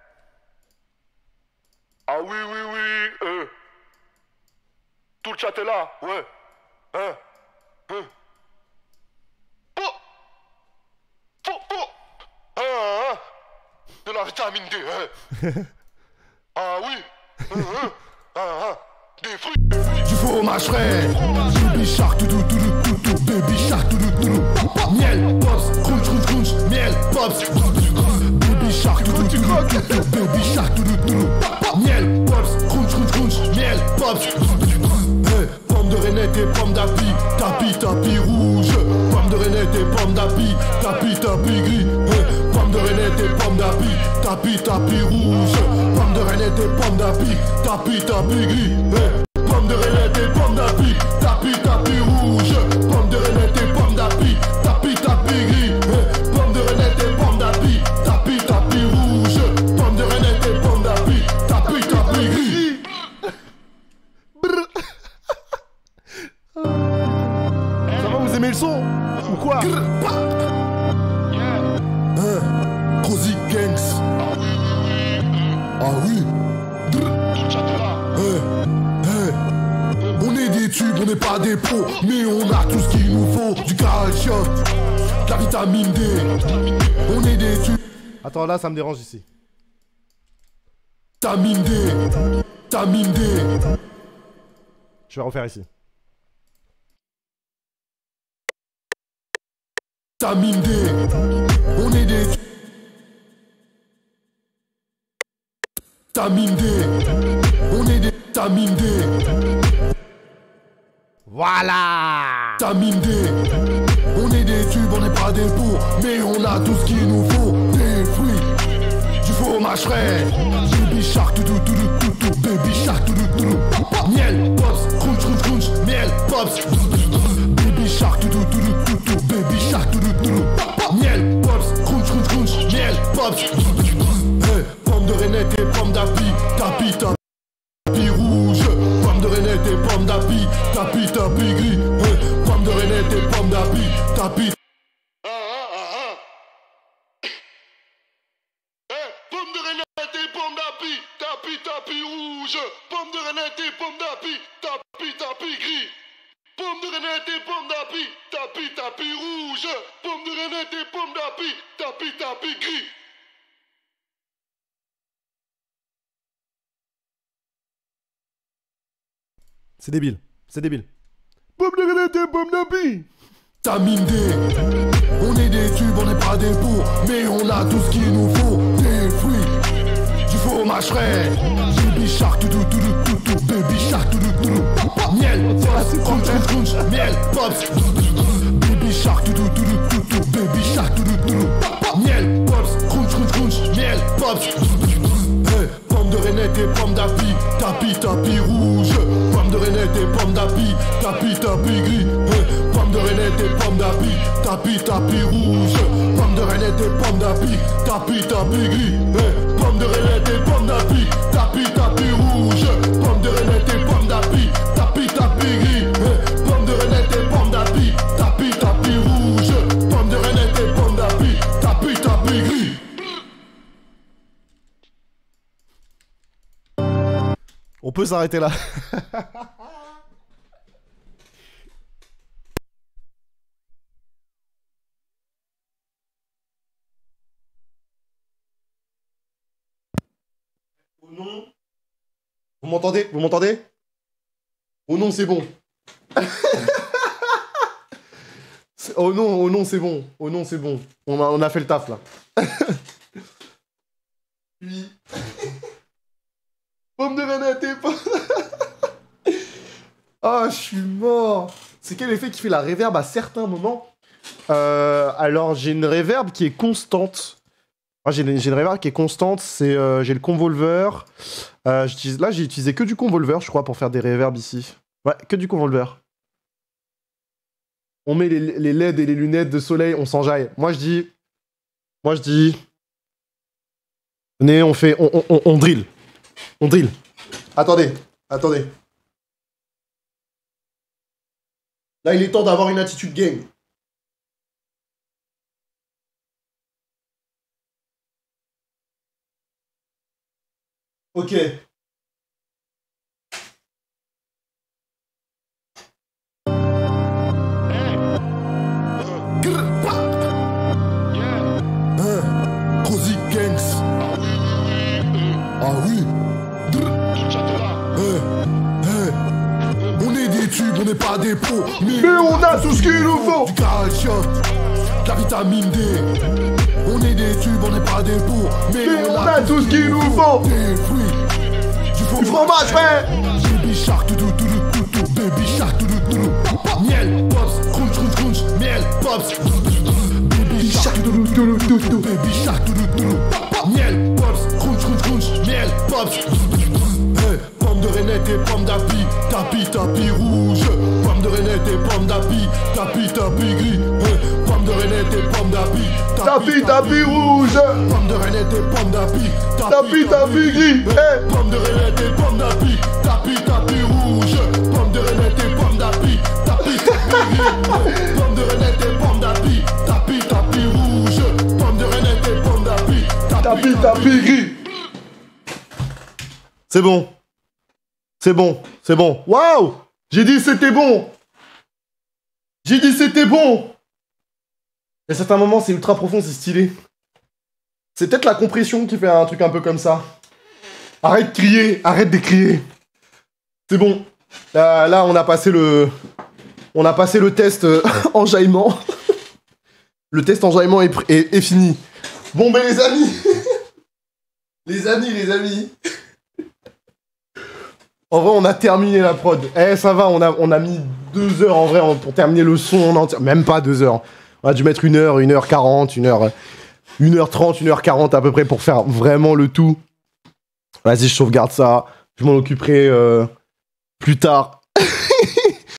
[SPEAKER 6] Ah oui, oui, oui, euh. Tout le chat est là, ouais. Hein? Hein? Oh! Oh, oh! Hein, hein? De la vitamine D, hein? Ah oui! Hein, hein? Hein, hein? Des fruits!
[SPEAKER 3] Du fromage frais, baby shark, tout tout tout tout tout, baby shark, tout tout tout, miel, pops, crunch crunch crunch, miel, pops, baby shark, tout tout tout tout, baby shark, tout tout tout, miel, pops, crunch crunch crunch, miel, pops, hey, pomme de renette et pomme d'api, tapis tapis rouge, pomme de renette et pomme d'api, tapis tapis gris, hey, pomme de renette et pomme d'api, tapis tapis rouge, pomme de renette et pomme d'api, tapis tapis gris, hey. Pomme de renette et pomme d'api, tapis tapis rouge. Pomme de renette et pomme d'api, tapis tapis gris. Eh, pomme de renette et pomme d'api, tapis tapis rouge. Pomme de renette et pomme d'api, tapis tapis gris.
[SPEAKER 1] Ça va, vous aimez le son? Ou quoi?
[SPEAKER 3] Hein, Cozy Gangs. Ah oui. Hey, hey. On est des tubes, on n'est pas des pros, mais on a tout ce qu'il nous faut. Du calcium, de la vitamine D. On est des tubes.
[SPEAKER 1] Attends, là, ça me dérange ici.
[SPEAKER 3] Vitamine D. Vitamine D.
[SPEAKER 1] Je vais refaire ici.
[SPEAKER 3] Vitamine D. On est des tubes. Vitamine D. On est des vitamine D.
[SPEAKER 1] Voilà.
[SPEAKER 3] Vitamine D. On est des tubes, on n'est pas des pots, mais on a tout ce qu'il nous faut. Des fruits, du fromage fromage frais. Baby shark, tout, tout, tout, tout, tout, baby shark, tout, tout, tout. Miel, pops, crunch, crunch, crunch, miel, pops. Baby shark, tout, tout, tout, tout, tout, baby shark, tout, tout, tout. Miel, pops, crunch, crunch, crunch, miel, pops. Hey, pomme de renette et pomme d'api, tapi, tapi rouge. Pomme de renette et pomme d'api, tapi, tapi gris. Hey, pomme de renette et pomme d'api, tapi. Pomme de renette et pomme d'api, tapi tapi rouge. Pomme de renette et pomme d'api, tapi tapi gris. Pomme de renette et pomme d'api, tapi tapi rouge. Pomme de renette et pomme d'api, tapi tapi gris.
[SPEAKER 1] C'est débile, c'est débile. Pomme de renette et pomme d'api.
[SPEAKER 3] Vitamine D, on est des tubes, on n'est pas des pots, mais on a tout ce qu'il nous faut. Des fruits, du fromage frais. Baby shark, tout, tout, tout, tout, tout, baby shark, tout, tout, tout. Miel, pops, crunch, crunch, crunch, miel, pops. Baby shark, tout, tout, tout, tout, tout, baby shark, tout, tout, tout. Miel, pops, crunch, crunch, crunch, miel, pops. Hey, pomme de renette et pomme d'api, tapi, tapi rouge. Pomme de renette et pomme d'api, tapi, tapi gris. Hey, pomme de renette et pomme d'api, tapi, tapi rouge. Pomme de renette et pomme d'api, tapi, tapi gris. Hey, pomme de renette et pomme d'api, tapi, tapi rouge. Pomme de renette et pomme d'api, tapi, tapi gris. Hey, pomme de renette et pomme d'api, tapi, tapi rouge. Pomme de renette et pomme d'api, tapi, tapi gris.
[SPEAKER 1] On peut s'arrêter là. Oh non. Vous m'entendez? Vous m'entendez? Oh non, c'est bon. Oh non, oh non, c'est bon. Oh non, c'est bon. On a, on a fait le taf là. Puis... Pomme de renette et pomme... Ah, je suis mort. C'est quel effet qui fait la reverb à certains moments? euh, Alors, j'ai une reverb qui est constante. Ah, j'ai une, une reverb qui est constante, c'est euh, j'ai le convolver. Euh, là, j'ai utilisé que du convolver, je crois, pour faire des reverbs ici. Ouais, que du convolver. On met les, les L E D et les lunettes de soleil, on s'enjaille. Moi, je dis... Moi, je dis... Venez, on fait... On, on, on, on drill. On drill. Attendez, attendez. Là, il est temps d'avoir une attitude game. Ok.
[SPEAKER 3] Cozy Gangs. Ah oui. On est des tubes, on n'est pas des pros, mais,
[SPEAKER 1] mais on a tout ce qu'il nous faut.
[SPEAKER 3] Du calcium, de la vitamine D. On est des tubes, on n'est pas des pots, mais,
[SPEAKER 1] mais on, on a, a tout ce qu'il nous faut.
[SPEAKER 3] Des fruits,
[SPEAKER 1] du fromage frais.
[SPEAKER 3] Baby shark, tout, tout, tout, tout, tout, baby shark, tout, tout, tout. Miel, pops, crunch, crunch, crunch, miel, pops. Baby shark, tout, tout, tout, tout, tout, baby shark, tout, tout, tout. Miel, pops, crunch, crunch, crunch, miel, pops. Hey, pomme de renette et pomme d'api, tapi, tapi rouge. Pomme de renette et pomme d'api, tapi, tapi gris. Hey, pomme de renette et pomme d'api,
[SPEAKER 1] tapi, tapi rouge.
[SPEAKER 3] Pomme de renette et pomme d'api,
[SPEAKER 1] tapi, tapi gris.
[SPEAKER 3] Hey, pomme de renette et pomme d'api, tapi, tapi rouge. Pomme de renette et pomme d'api, tapi, tapi gris. Pomme de renette et pomme d'api, tapi, tapi rouge. Pomme de renette et pomme d'api,
[SPEAKER 1] tapi, tapi gris. C'est bon. C'est bon. C'est bon. Waouh! J'ai dit c'était bon. J'ai dit c'était bon. À certains moments, c'est ultra profond, c'est stylé. C'est peut-être la compression qui fait un truc un peu comme ça. Arrête de crier. Arrête de crier. C'est bon. Là, là, on a passé le... On a passé le test euh, enjaillement. Le test enjaillement est, est, est fini. Bon, ben les amis. Les amis, les amis. En vrai, on a terminé la prod. Eh, ça va, on a, on a mis deux heures en vrai pour terminer le son en entier. Même pas deux heures. On a dû mettre une heure, une heure quarante, une heure... une heure trente, une heure quarante à peu près pour faire vraiment le tout. Vas-y, je sauvegarde ça. Je m'en occuperai euh, plus tard.